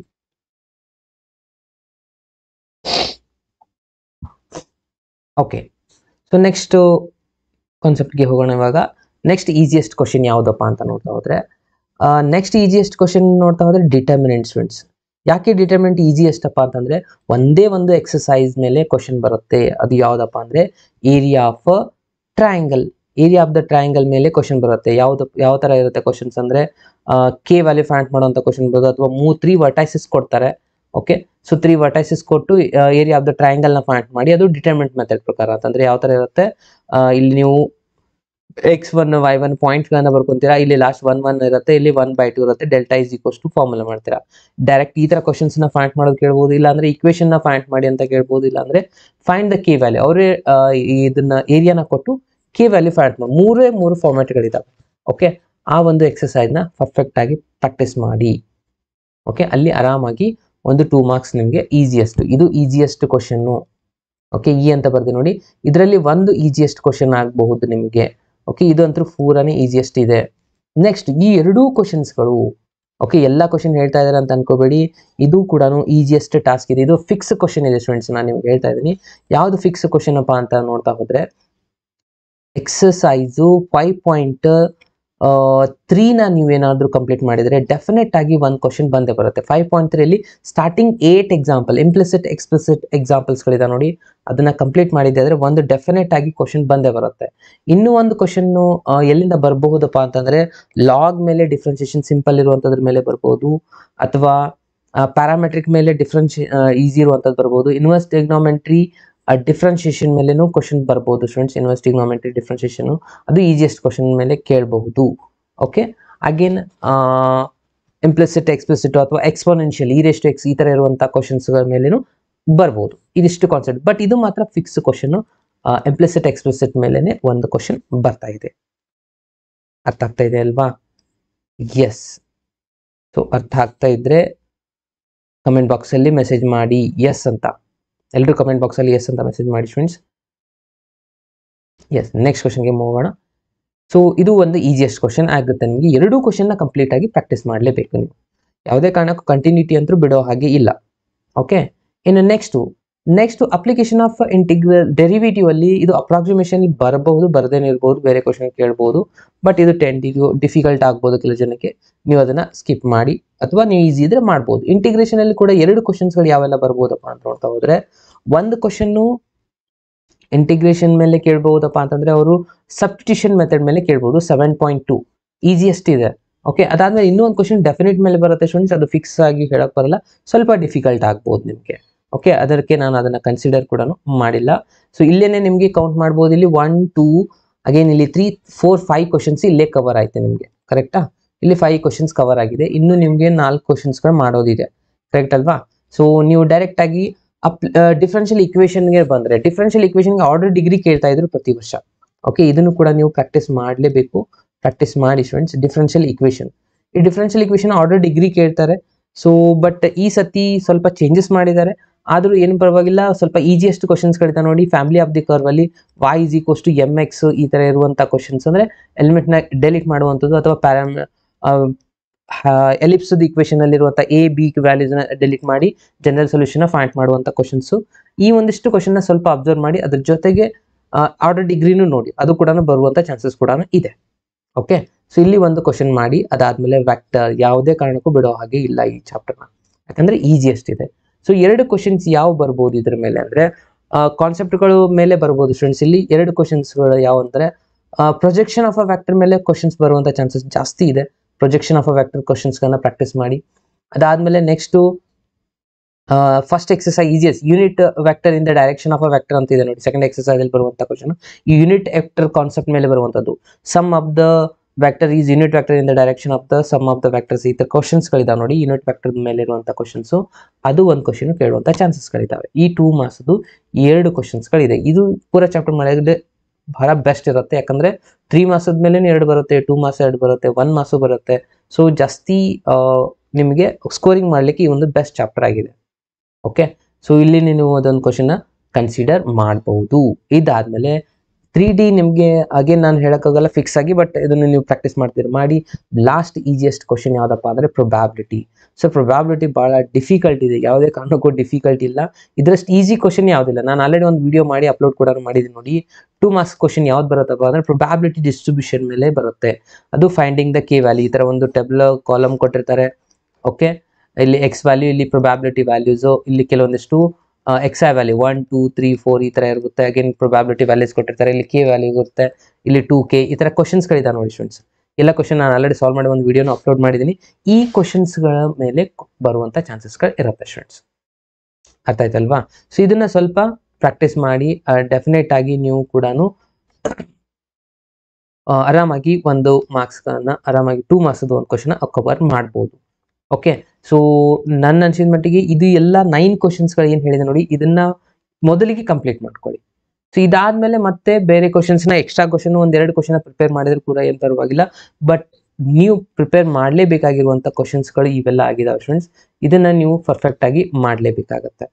ಓಕೆ, ಸೊ ನೆಕ್ಸ್ಟ್ ಕಾನ್ಸೆಪ್ಟ್ಗೆ ಹೋಗೋಣ. ಇವಾಗ ನೆಕ್ಸ್ಟ್ ಈಸಿಯೆಸ್ಟ್ ಕ್ವಶನ್ ಯಾವುದಪ್ಪ ಅಂತ ನೋಡ್ತಾ ಹೋದ್ರೆ, ನೆಕ್ಸ್ಟ್ ಈಸಿಯೆಸ್ಟ್ ಕ್ವಶನ್ ನೋಡ್ತಾ ಹೋದ್ರೆ ಡಿಟರ್ಮಿನೆಂಟ್ ಸ್ಟೂಡೆಂಟ್ಸ್. ಯಾಕೆ ಡಿಟರ್ಮಿನೆಂಟ್ ಈಸಿಯೆಸ್ಟ್ ಅಪ್ಪ ಅಂತಂದ್ರೆ ಒಂದೇ ಒಂದು ಎಕ್ಸಸೈಸ್ ಮೇಲೆ ಕ್ವಶನ್ ಬರುತ್ತೆ. ಅದು ಯಾವುದಪ್ಪ ಅಂದ್ರೆ area of triangle. Area of the triangle ಮೇಲೆ ಕ್ವಶನ್ ಬರುತ್ತೆ. ಯಾವ್ದು ಯಾವ ತರ ಇರುತ್ತೆ ಕ್ವಶನ್ಸ್ ಅಂದ್ರೆ, ಕೆ ವ್ಯಾಲ್ಯೂ ಫೈಂಡ್ ಮಾಡುವಂತ ಕ್ವಶನ್ ಬರೋದು, ಅಥವಾ ಮೂ ತ್ರೀ ವರ್ಟೈಸಸ್ ಕೊಡ್ತಾರೆ. ಓಕೆ, ಸೊ ತ್ರೀ ವರ್ಟೈಸಸ್ ಕೊಟ್ಟು ಏರಿಯಾ ಆಫ್ ದ ಟ್ರಯಾಂಗಲ್ ನ ಫೈಂಡ್ ಮಾಡಿ, ಅದು ಡಿಟರ್ಮಿನೆಂಟ್ ಮೆಥಡ್ ಪ್ರಕಾರ. ಅಂತಂದ್ರೆ ಯಾವ ತರ ಇರುತ್ತೆ, ಇಲ್ಲಿ ನೀವು X one Y one point ಗಳನ್ನ ಬರ್ಕೊಂತೀರಾ, ಇಲ್ಲಿ ಲಾಸ್ಟ್ ಒನ್ ಒನ್ ಇರುತ್ತೆ, ಇಲ್ಲಿ ಒನ್ ಬೈ ಟು ಇರುತ್ತೆ, delta is equals to formula ಮಾಡ್ತೀರಾ. ಡೈರೆಕ್ಟ್ ಈ ತರ ಕ್ವಶನ್ಸ್ ನ ಫೈಂಡ್ ಮಾಡೋದು ಕೇಳ್ಬೋದು, ಇಲ್ಲ ಅಂದ್ರೆ ಈಕ್ವೇಶನ್ ನ ಫೈಂಡ್ ಮಾಡಿ ಅಂತ ಕೇಳ್ಬೋದು, ಇಲ್ಲ ಅಂದ್ರೆ ಫೈಂಡ್ ದ ಕೆ ವ್ಯಾಲ್ಯೂ. ಅವರೇ ಇದನ್ನ ಏರಿಯಾನ ಕೊಟ್ಟು ಕೆ ವ್ಯಾಲ್ಯೂ ಫೈಂಡ್ ಮಾಡಿ, ಮೂರೇ ಮೂರು ಫಾರ್ಮ್ಯಾಟ್ಗಳಿದಾವೆ. ಓಕೆ, ಆ ಒಂದು ಎಕ್ಸಸೈಸ್ ನ ಪರ್ಫೆಕ್ಟ್ ಆಗಿ ಪ್ರಾಕ್ಟೀಸ್ ಮಾಡಿ. ಓಕೆ, ಅಲ್ಲಿ ಆರಾಮಾಗಿ ಒಂದು ಟೂ ಮಾರ್ಕ್ಸ್ ನಿಮಗೆ ಈಸಿಯೆಸ್ಟ್. ಇದು ಈಸಿಯೆಸ್ಟ್ ಕ್ವಶನ್. ಓಕೆ, ಈ ಅಂತ ಬರ್ದೆ ನೋಡಿ, ಇದರಲ್ಲಿ ಒಂದು ಈಸಿಯೆಸ್ಟ್ ಕ್ವಶನ್ ಆಗಬಹುದು ನಿಮಗೆ. ಓಕೆ, ಇದಂತೂ ಪೂರಾನೇ ಈಸಿಯೆಸ್ಟ್ ಇದೆ. ನೆಕ್ಸ್ಟ್ ಈ ಎರಡೂ ಕ್ವಶನ್ಸ್ಗಳು, ಓಕೆ, ಎಲ್ಲ ಕ್ವಶನ್ ಹೇಳ್ತಾ ಇದ್ದಾರೆ ಅಂತ ಅನ್ಕೋಬೇಡಿ, ಇದು ಕೂಡ ಈಸಿಯೆಸ್ಟ್ ಟಾಸ್ಕ್ ಇದೆ. ಇದು ಫಿಕ್ಸ್ ಕ್ವಶನ್ ಇದೆ ಸ್ಟೂಡೆಂಟ್ಸ್, ನಾನು ನಿಮ್ಗೆ ಹೇಳ್ತಾ ಇದ್ದೀನಿ. ಯಾವ್ದು ಫಿಕ್ಸ್ ಕ್ವಶನ್ ಅಪ್ಪ ಅಂತ ನೋಡ್ತಾ ಹೋದ್ರೆ, ಎಕ್ಸಸೈಸು ಫೈವ್ ಪಾಯಿಂಟ್ ತ್ರೀನ ನೀವೇನಾದ್ರೂ ಕಂಪ್ಲೀಟ್ ಮಾಡಿದ್ರೆ ಡೆಫಿನೆಟ್ ಆಗಿ ಒಂದು ಕ್ವಶನ್ ಬಂದೇ ಬರುತ್ತೆ. ಫೈವ್ ಪಾಯಿಂಟ್ ತ್ರೀಯಲ್ಲಿ starting eight example, implicit explicit ಎಕ್ಸಾಂಪಲ್ಸ್ಗಳಿದೆ ನೋಡಿ, ಅದನ್ನ ಕಂಪ್ಲೀಟ್ ಮಾಡಿದ್ದೆ ಅಂದ್ರೆ ಒಂದು ಡೆಫಿನೆಟ್ ಆಗಿ ಕ್ವಶನ್ ಬಂದೇ ಬರುತ್ತೆ. ಇನ್ನೂ ಒಂದು ಕ್ವಶನ್ ಎಲ್ಲಿಂದ ಬರಬಹುದಪ್ಪ ಅಂತಂದ್ರೆ, ಲಾಗ್ ಮೇಲೆ ಡಿಫ್ರೆನ್ಸಿಯೇಷನ್ ಸಿಂಪಲ್ ಇರುವಂತದ್ರ ಮೇಲೆ ಬರ್ಬೋದು, ಅಥವಾ ಪ್ಯಾರಾಮೆಟ್ರಿಕ್ ಮೇಲೆ ಡಿಫ್ರೆನ್ಶಿ ಈಸಿ ಇರುವಂತದ್ದು ಬರ್ಬೋದು. ಇನ್ವರ್ಸ್ ಟ್ರಿಗ್ನೋಮೆಟ್ರಿ ಡಿಫ್ರೆನ್ಶಿಯೇಷನ್ ಮೇಲೆನೂ ಕ್ವಶನ್ ಬರ್ಬೋದು ಸ್ಟೂಡೆಂಟ್ಸ್. ಇನ್ವರ್ಸ್ ಟ್ರಿಗ್ನೋಮೆಟ್ರಿ ಡಿಫ್ರೆನ್ಶಿಯೇಷನ್ ಅದು ಈಸಿಯೆಸ್ಟ್ ಕ್ವಶನ್ ಮೇಲೆ ಕೇಳಬಹುದು. ಓಕೆ, ಅಗೇನ್ ಇಂಪ್ಲಿಸಿಟ್ ಎಕ್ಸ್ಪ್ಲಿಸಿಟ್ ಅಥವಾ exponential e raise to x ಈ ತರ ಇರುವಂತಹ ಕ್ವಶನ್ಸ್ ಮೇಲೇನು ಬರ್ಬೋದು. ಇದಿಷ್ಟು ಕಾನ್ಸೆಪ್ಟ್, ಬಟ್ ಇದು ಮಾತ್ರ ಫಿಕ್ಸ್ ಕ್ವಶನ್. ಇಂಪ್ಲಿಸಿಟ್ ಎಕ್ಸ್ಪ್ಲಿಸಿಟ್ ಮೇಲೆನೆ ಒಂದು ಕ್ವಶನ್ ಬರ್ತಾ ಇದೆ. ಅರ್ಥ ಆಗ್ತಾ ಇದೆ ಅಲ್ವಾ? ಎಸ್. ಸೊ ಅರ್ಥ ಆಗ್ತಾ ಇದ್ರೆ ಕಮೆಂಟ್ ಬಾಕ್ಸ್ ಅಲ್ಲಿ ಮೆಸೇಜ್ ಮಾಡಿ ಎಸ್ ಅಂತ. ಎಲ್ಲರೂ ಕಮೆಂಟ್ ಬಾಕ್ಸ್ ಅಲ್ಲಿ ಎಸ್ ಅಂತ ಮೆಸೇಜ್ ಮಾಡಿ ಸ್ಟೂಡೆಂಟ್ಸ್. ಎಸ್, ನೆಕ್ಸ್ಟ್ ಕ್ವಶನ್ಗೆ ಹೋಗೋಣ. ಸೊ ಇದು ಒಂದು ಈಸಿಯೆಸ್ಟ್ ಕ್ವಶನ್ ಆಗುತ್ತೆ ನಿಮಗೆ. ಎರಡೂ ಕ್ವಶನ್ ನ ಕಂಪ್ಲೀಟ್ ಆಗಿ ಪ್ರಾಕ್ಟೀಸ್ ಮಾಡಲೇಬೇಕು ನೀವು. ಯಾವುದೇ ಕಾರಣಕ್ಕೂ ಕಂಟಿನ್ಯೂಟಿ ಅಂತೂ ಬಿಡೋ ಹಾಗೆ ಇಲ್ಲ. ಓಕೆ, ಇನ್ನು next next application of integral derivative ಅಲ್ಲಿ ಇದು ಅಪ್ರಾಕ್ಸಿಮೇಷನ್ ಬರಬಹುದು, ಬರದೇನೆ ಇರಬಹುದು, ಬೇರೆ ಕ್ವಶನ್ ಕೇಳಬಹುದು. ಬಟ್ ಇದು ಟೆಂಟಿವ್ ಡಿಫಿಕಲ್ಟ್ ಆಗ್ಬೋದು ಕೆಲ ಜನಕ್ಕೆ, ನೀವು ಅದನ್ನ ಸ್ಕಿಪ್ ಮಾಡಿ, ಅಥವಾ ನೀವು ಈಸಿ ಇದ್ರೆ ಮಾಡ್ಬೋದು. ಇಂಟಿಗ್ರೇಷನ್ ಅಲ್ಲಿ ಕೂಡ ಎರಡು ಕ್ವಶನ್ಸ್ ಗಳು ಯಾವೆಲ್ಲ ಬರ್ಬೋದಪ್ಪ ಅಂತ ನೋಡ್ತಾ ಹೋದ್ರೆ, ಒಂದು ಕ್ವಶನ್ ಇಂಟಿಗ್ರೇಷನ್ ಮೇಲೆ ಕೇಳಬಹುದಪ್ಪ ಅಂತಂದ್ರೆ ಅವರು ಸಬ್ಸ್ಟಿಟ್ಯೂಷನ್ ಮೆಥಡ್ ಮೇಲೆ ಕೇಳಬಹುದು. ಸೆವೆನ್ ಪಾಯಿಂಟ್ ಟು ಈಸಿಯೆಸ್ಟ್ ಇದೆ. ಓಕೆ, ಅದಾದ್ಮೇಲೆ ಇನ್ನೂ ಒಂದು ಕ್ವಶನ್ ಡೆಫಿನೆಟ್ ಮೇಲೆ ಬರುತ್ತೆ ಸ್ಟೂಡೆಂಟ್ಸ್, ಅದು ಫಿಕ್ಸ್ ಆಗಿ ಹೇಳಕ್ ಬರಲ್ಲ, ಸ್ವಲ್ಪ ಡಿಫಿಕಲ್ಟ್ ಆಗ್ಬೋದು ನಿಮಗೆ. ಓಕೆ, ಅದಕ್ಕೆ ನಾನು ಅದನ್ನ ಕನ್ಸಿಡರ್ ಕೂಡ ಮಾಡಿಲ್ಲ. ಸೊ ಇಲ್ಲೇನೆ ನಿಮಗೆ ಕೌಂಟ್ ಮಾಡ್ಬೋದು. ಇಲ್ಲಿ ಒನ್ ಟೂ ಅಗೇನ್ ಇಲ್ಲಿ ತ್ರೀ ಫೋರ್ ಫೈವ್ ಕ್ವಶನ್ಸ್ ಇಲ್ಲೇ ಕವರ್ ಆಯ್ತು ನಿಮಗೆ, ಕರೆಕ್ಟಾ? ಇಲ್ಲಿ ಫೈವ್ ಕ್ವಶನ್ಸ್ ಕವರ್ ಆಗಿದೆ, ಇನ್ನು ನಿಮಗೆ ನಾಲ್ಕು ಕ್ವಶನ್ಸ್ಗಳು ಮಾಡೋದಿದೆ, ಕರೆಕ್ಟ್ ಅಲ್ವಾ? ಸೊ ನೀವು ಡೈರೆಕ್ಟ್ ಆಗಿ ಅಪ್ ಡಿಫ್ರೆನ್ಷಿಯಲ್ ಇಕ್ವೇಷನ್ಗೆ ಬಂದ್ರೆ, ಡಿಫ್ರೆನ್ಷಿಯಲ್ ಇಕ್ವೇಷನ್ಗೆ ಆರ್ಡರ್ ಡಿಗ್ರಿ ಕೇಳ್ತಾ ಇದ್ರು ಪ್ರತಿ ವರ್ಷ. ಓಕೆ, ಇದನ್ನು ಕೂಡ ನೀವು ಪ್ರಾಕ್ಟೀಸ್ ಮಾಡಲೇಬೇಕು. ಪ್ರಾಕ್ಟೀಸ್ ಮಾಡಿ ಸ್ಟೂಡೆಂಟ್ಸ್. ಡಿಫ್ರೆನ್ಷಿಯಲ್ ಇಕ್ವೇಷನ್, ಈ ಡಿಫ್ರೆನ್ಷಿಯಲ್ ಇಕ್ವೇಷನ್ ಆರ್ಡರ್ ಡಿಗ್ರಿ ಕೇಳ್ತಾರೆ. ಸೊ ಬಟ್ ಈ ಸತಿ ಸ್ವಲ್ಪ ಚೇಂಜಸ್ ಮಾಡಿದ್ದಾರೆ, ಆದ್ರೂ ಏನು ಪರವಾಗಿಲ್ಲ. ಸ್ವಲ್ಪ ಈಸಿಯೆಸ್ಟ್ ಕ್ವಶನ್ಸ್ ಗಳಿದೆ ನೋಡಿ. ಫ್ಯಾಮಿಲಿ ಆಫ್ ದಿ ಕರ್ವ್ ಅಲ್ಲಿ y is equals to m x ಈ ತರ ಇರುವಂತ ಕ್ವಶನ್ಸ್, ಅಂದ್ರೆ ಎಲಿಮೆಂಟ್ ನ ಡೆಲಿಟ್ ಮಾಡುವಂಥದ್ದು, ಅಥವಾ ಪ್ಯಾರಾಮ್ ಎಲಿಪ್ಸ್ ಇಕ್ವೇಶನ್ ಅಲ್ಲಿ ಇರುವಂತ ಎ ಬಿ ವ್ಯಾಲ್ಯೂಸ್ ನ ಡೆಲಿಟ್ ಮಾಡಿ ಜನರಲ್ ಸೊಲ್ಯೂಷನ್ ಫೈಂಡ್ ಮಾಡುವಂತ ಕ್ವಶನ್ಸ್. ಈ ಒಂದಿಷ್ಟು ಕ್ವಶನ್ ನ ಸ್ವಲ್ಪ ಅಬ್ಸರ್ವ್ ಮಾಡಿ, ಅದ್ರ ಜೊತೆಗೆ ಆರ್ಡರ್ ಡಿಗ್ರಿನೂ ನೋಡಿ, ಅದು ಕೂಡ ಬರುವಂತ ಚಾನ್ಸಸ್ ಕೂಡ ಇದೆ. ಓಕೆ, ಸೊ ಇಲ್ಲಿ ಒಂದು ಕ್ವಶನ್ ಮಾಡಿ, ಅದಾದ್ಮೇಲೆ ವ್ಯಾಕ್ಟರ್ ಯಾವುದೇ ಕಾರಣಕ್ಕೂ ಬಿಡೋ ಹಾಗೆ ಇಲ್ಲ ಈ ಚಾಪ್ಟರ್ ನ, ಯಾಕಂದ್ರೆ ಈಸಿಯೆಸ್ಟ್ ಇದೆ. ಸೊ ಎರಡು ಕ್ವಶನ್ಸ್ ಯಾವ ಬರ್ಬೋದು ಇದ್ರ ಮೇಲೆ ಅಂದ್ರೆ, ಕಾನ್ಸೆಪ್ಟ್ಗಳು ಮೇಲೆ ಬರ್ಬೋದು ಸ್ಟೂಡೆಂಟ್ಸ್. ಇಲ್ಲಿ ಎರಡು ಕ್ವಶನ್ಸ್ಗಳು ಯಾವ ಅಂದ್ರೆ, ಪ್ರೊಜೆಕ್ಷನ್ ಆಫ್ ಅ ವ್ಯಾಕ್ಟರ್ ಮೇಲೆ ಕ್ವಶನ್ಸ್ ಬರುವಂತ ಚಾನ್ಸಸ್ ಜಾಸ್ತಿ ಇದೆ. Projection of a vector questions ಗಳನ್ನ ಪ್ರಾಕ್ಟೀಸ್ ಮಾಡಿ. ಅದಾದ್ಮೇಲೆ next first exercise easiest unit vector in the direction of a vector ಅಂತ ಇದೆ ನೋಡಿ. ಸೆಕೆಂಡ್ ಎಕ್ಸರ್ಸೈಸ್ ಅಲ್ಲಿ ಬರುವಂತ ಕ್ವಶನ್ ಈ ಯೂನಿಟ್ ವೆಕ್ಟರ್ ಕಾನ್ಸೆಪ್ಟ್ ಮೇಲೆ ಬರುವಂತದ್ದು. Sum of the vector is unit vector in the direction of the sum of the vectors. ಈ ಥರ ಕ್ವಶನ್ಸ್ಗಳಿದಾವೆ ನೋಡಿ, ಯೂನಿಟ್ ವೆಕ್ಟರ್ ಮೇಲೆ ಇರುವಂಥ ಕ್ವಶನ್ಸು, ಅದು ಒಂದು ಕ್ವಶನ್ ಕೇಳುವಂಥ ಚಾನ್ಸಸ್ಗಳಿದ್ದಾವೆ. ಈ ಟೂ ಮಾರ್ಕ್ಸ್ದು ಎರಡು ಕ್ವಶನ್ಸ್ಗಳಿದೆ. ಇದು ಪೂರ ಚಾಪ್ಟರ್ ಮಾಡಿದ್ರೆ ಬಹಳ ಬೆಸ್ಟ್ ಇರುತ್ತೆ, ಯಾಕಂದರೆ ತ್ರೀ ಮಾರ್ಕ್ಸದ ಮೇಲೆ ಎರಡು ಬರುತ್ತೆ, ಟೂ ಮಾರ್ಕ್ಸ್ ಎರಡು ಬರುತ್ತೆ, ಒನ್ ಮಾರ್ಕ್ಸು ಬರುತ್ತೆ. ಸೊ ಜಾಸ್ತಿ ನಿಮಗೆ ಸ್ಕೋರಿಂಗ್ ಮಾಡಲಿಕ್ಕೆ ಈ ಒಂದು ಬೆಸ್ಟ್ ಚಾಪ್ಟರ್ ಆಗಿದೆ. ಓಕೆ, ಸೊ ಇಲ್ಲಿ ನೀವು ಅದೊಂದು ಕ್ವಶನ್ನ ಕನ್ಸಿಡರ್ ಮಾಡ್ಬೋದು. ಇದಾದಮೇಲೆ ತ್ರೀ ಡಿ ನಿಮಗೆ ಅಗೇನ್ ನಾನು ಹೇಳೋಕ್ಕಾಗಲ್ಲ ಫಿಕ್ಸ್ ಆಗಿ, ಬಟ್ ಇದನ್ನು ನೀವು ಪ್ರಾಕ್ಟೀಸ್ ಮಾಡ್ತೀರಿ ಮಾಡಿ. ಲಾಸ್ಟ್ ಈಸಿಯೆಸ್ಟ್ ಕ್ವಶನ್ ಯಾವುದಪ್ಪ ಅಂದರೆ ಪ್ರೊಬ್ಯಾಬಿಲಿಟಿ. ಸೊ ಪ್ರೊಬ್ಯಾಬಿಲಿಟಿ ಭಾಳ ಡಿಫಿಕಲ್ಟ್ ಇದೆ, ಯಾವುದೇ ಕಾರಣಕ್ಕೂ ಡಿಫಿಕಲ್ಟ್ ಇಲ್ಲ. ಇದರಷ್ಟು ಈಸಿ ಕ್ವಶನ್ ಯಾವುದಿಲ್ಲ. ನಾನು ಆಲ್ರೆಡಿ ಒಂದು ವಿಡಿಯೋ ಮಾಡಿ ಅಪ್ಲೋಡ್ ಕೂಡ ಮಾಡಿದ್ದೀನಿ ನೋಡಿ. ಟೂ ಮಾರ್ಕ್ಸ್ ಕ್ವಶನ್ ಯಾವ್ದು ಬರುತ್ತಪ್ಪ ಅಂದರೆ ಪ್ರೊಬ್ಯಾಬಿಲಿಟಿ ಡಿಸ್ಟ್ರಿಬ್ಯೂಷನ್ ಮೇಲೆ ಬರುತ್ತೆ. ಅದು ಫೈಂಡಿಂಗ್ ದ ಕೆ ವ್ಯಾಲ್ಯೂ. ಈ ಥರ ಒಂದು ಟೇಬಲ್ ಕಾಲಮ್ ಕೊಟ್ಟಿರ್ತಾರೆ. ಓಕೆ, ಇಲ್ಲಿ ಎಕ್ಸ್ ವ್ಯಾಲ್ಯೂ, ಇಲ್ಲಿ ಪ್ರೊಬ್ಯಾಬಿಲಿಟಿ ವ್ಯಾಲ್ಯೂಸು, ಇಲ್ಲಿ ಕೆಲವೊಂದಿಷ್ಟು x i value one two three four ಈ ಥರ ಇರುತ್ತೆ. ಅಗೇನ್ ಪ್ರೊಬ್ಯಾಬಿಲಿಟಿ ವ್ಯಾಲ್ಯೂಸ್ ಕೊಟ್ಟಿರ್ತಾರೆ. ಇಲ್ಲಿ ಕೆ ವ್ಯಾಲ್ಯೂ ಇರುತ್ತೆ, ಇಲ್ಲಿ ಟೂ ಕೆ, ಈ ಥರ ಕ್ವಶನ್ಸ್ಗಳಿದ್ದಾವೆ ನೋಡಿ ಸ್ಟೂಡೆಂಟ್ಸ್. ಎಲ್ಲ ಕ್ವಶನ್ ನಾನು ಆಲ್ರೆಡಿ ಸಾಲ್ವ್ ಮಾಡಿ ಒಂದು ವಿಡಿಯೋನ ಅಪ್ಲೋಡ್ ಮಾಡಿದ್ದೀನಿ. ಈ ಕ್ವಶನ್ಸ್ಗಳ ಮೇಲೆ ಬರುವಂಥ ಚಾನ್ಸಸ್ಗಳು ಇರುತ್ತೆ ಸ್ಟೂಡೆಂಟ್ಸ್. ಅರ್ಥ ಆಯ್ತಲ್ವಾ? ಸೊ ಇದನ್ನು ಸ್ವಲ್ಪ ಪ್ರಾಕ್ಟೀಸ್ ಮಾಡಿ, ಡೆಫಿನೆಟ್ ಆಗಿ ನೀವು ಕೂಡ ಆರಾಮಾಗಿ ಒಂದು ಮಾರ್ಕ್ಸ್ಗಳನ್ನ ಆರಾಮಾಗಿ ಟೂ ಮಾರ್ಕ್ಸ್ದು ಒಂದು ಕ್ವಶನ್ ಕವರ್ ಮಾಡ್ಬೋದು. ಓಕೆ, ಸೊ ನನ್ನ ಅನ್ಸಿದ ಮಟ್ಟಿಗೆ ಇದು ಎಲ್ಲ ನೈನ್ ಕ್ವಶನ್ಸ್ಗಳು ಏನು ಹೇಳಿದೆ ನೋಡಿ, ಇದನ್ನ ಮೊದಲಿಗೆ ಕಂಪ್ಲೀಟ್ ಮಾಡ್ಕೊಳ್ಳಿ. ಸೊ ಇದಾದ್ಮೇಲೆ ಮತ್ತೆ ಬೇರೆ ಕ್ವಶನ್ಸ್ನ ಎಕ್ಸ್ಟ್ರಾ ಕ್ವಶನ್ ಒಂದೆರಡು ಕ್ವಶನ್ ಪ್ರಿಪೇರ್ ಮಾಡಿದ್ರು ಕೂಡ ಏನು ಪರವಾಗಿಲ್ಲ. ಬಟ್ ನೀವು ಪ್ರಿಪೇರ್ ಮಾಡಲೇಬೇಕಾಗಿರುವಂಥ ಕ್ವಶನ್ಸ್ಗಳು ಇವೆಲ್ಲ ಆಗಿದಾವೆ ಸ್ಟೂಡೆಂಟ್ಸ್. ಇದನ್ನ ನೀವು ಪರ್ಫೆಕ್ಟ್ ಆಗಿ ಮಾಡಲೇಬೇಕಾಗತ್ತೆ.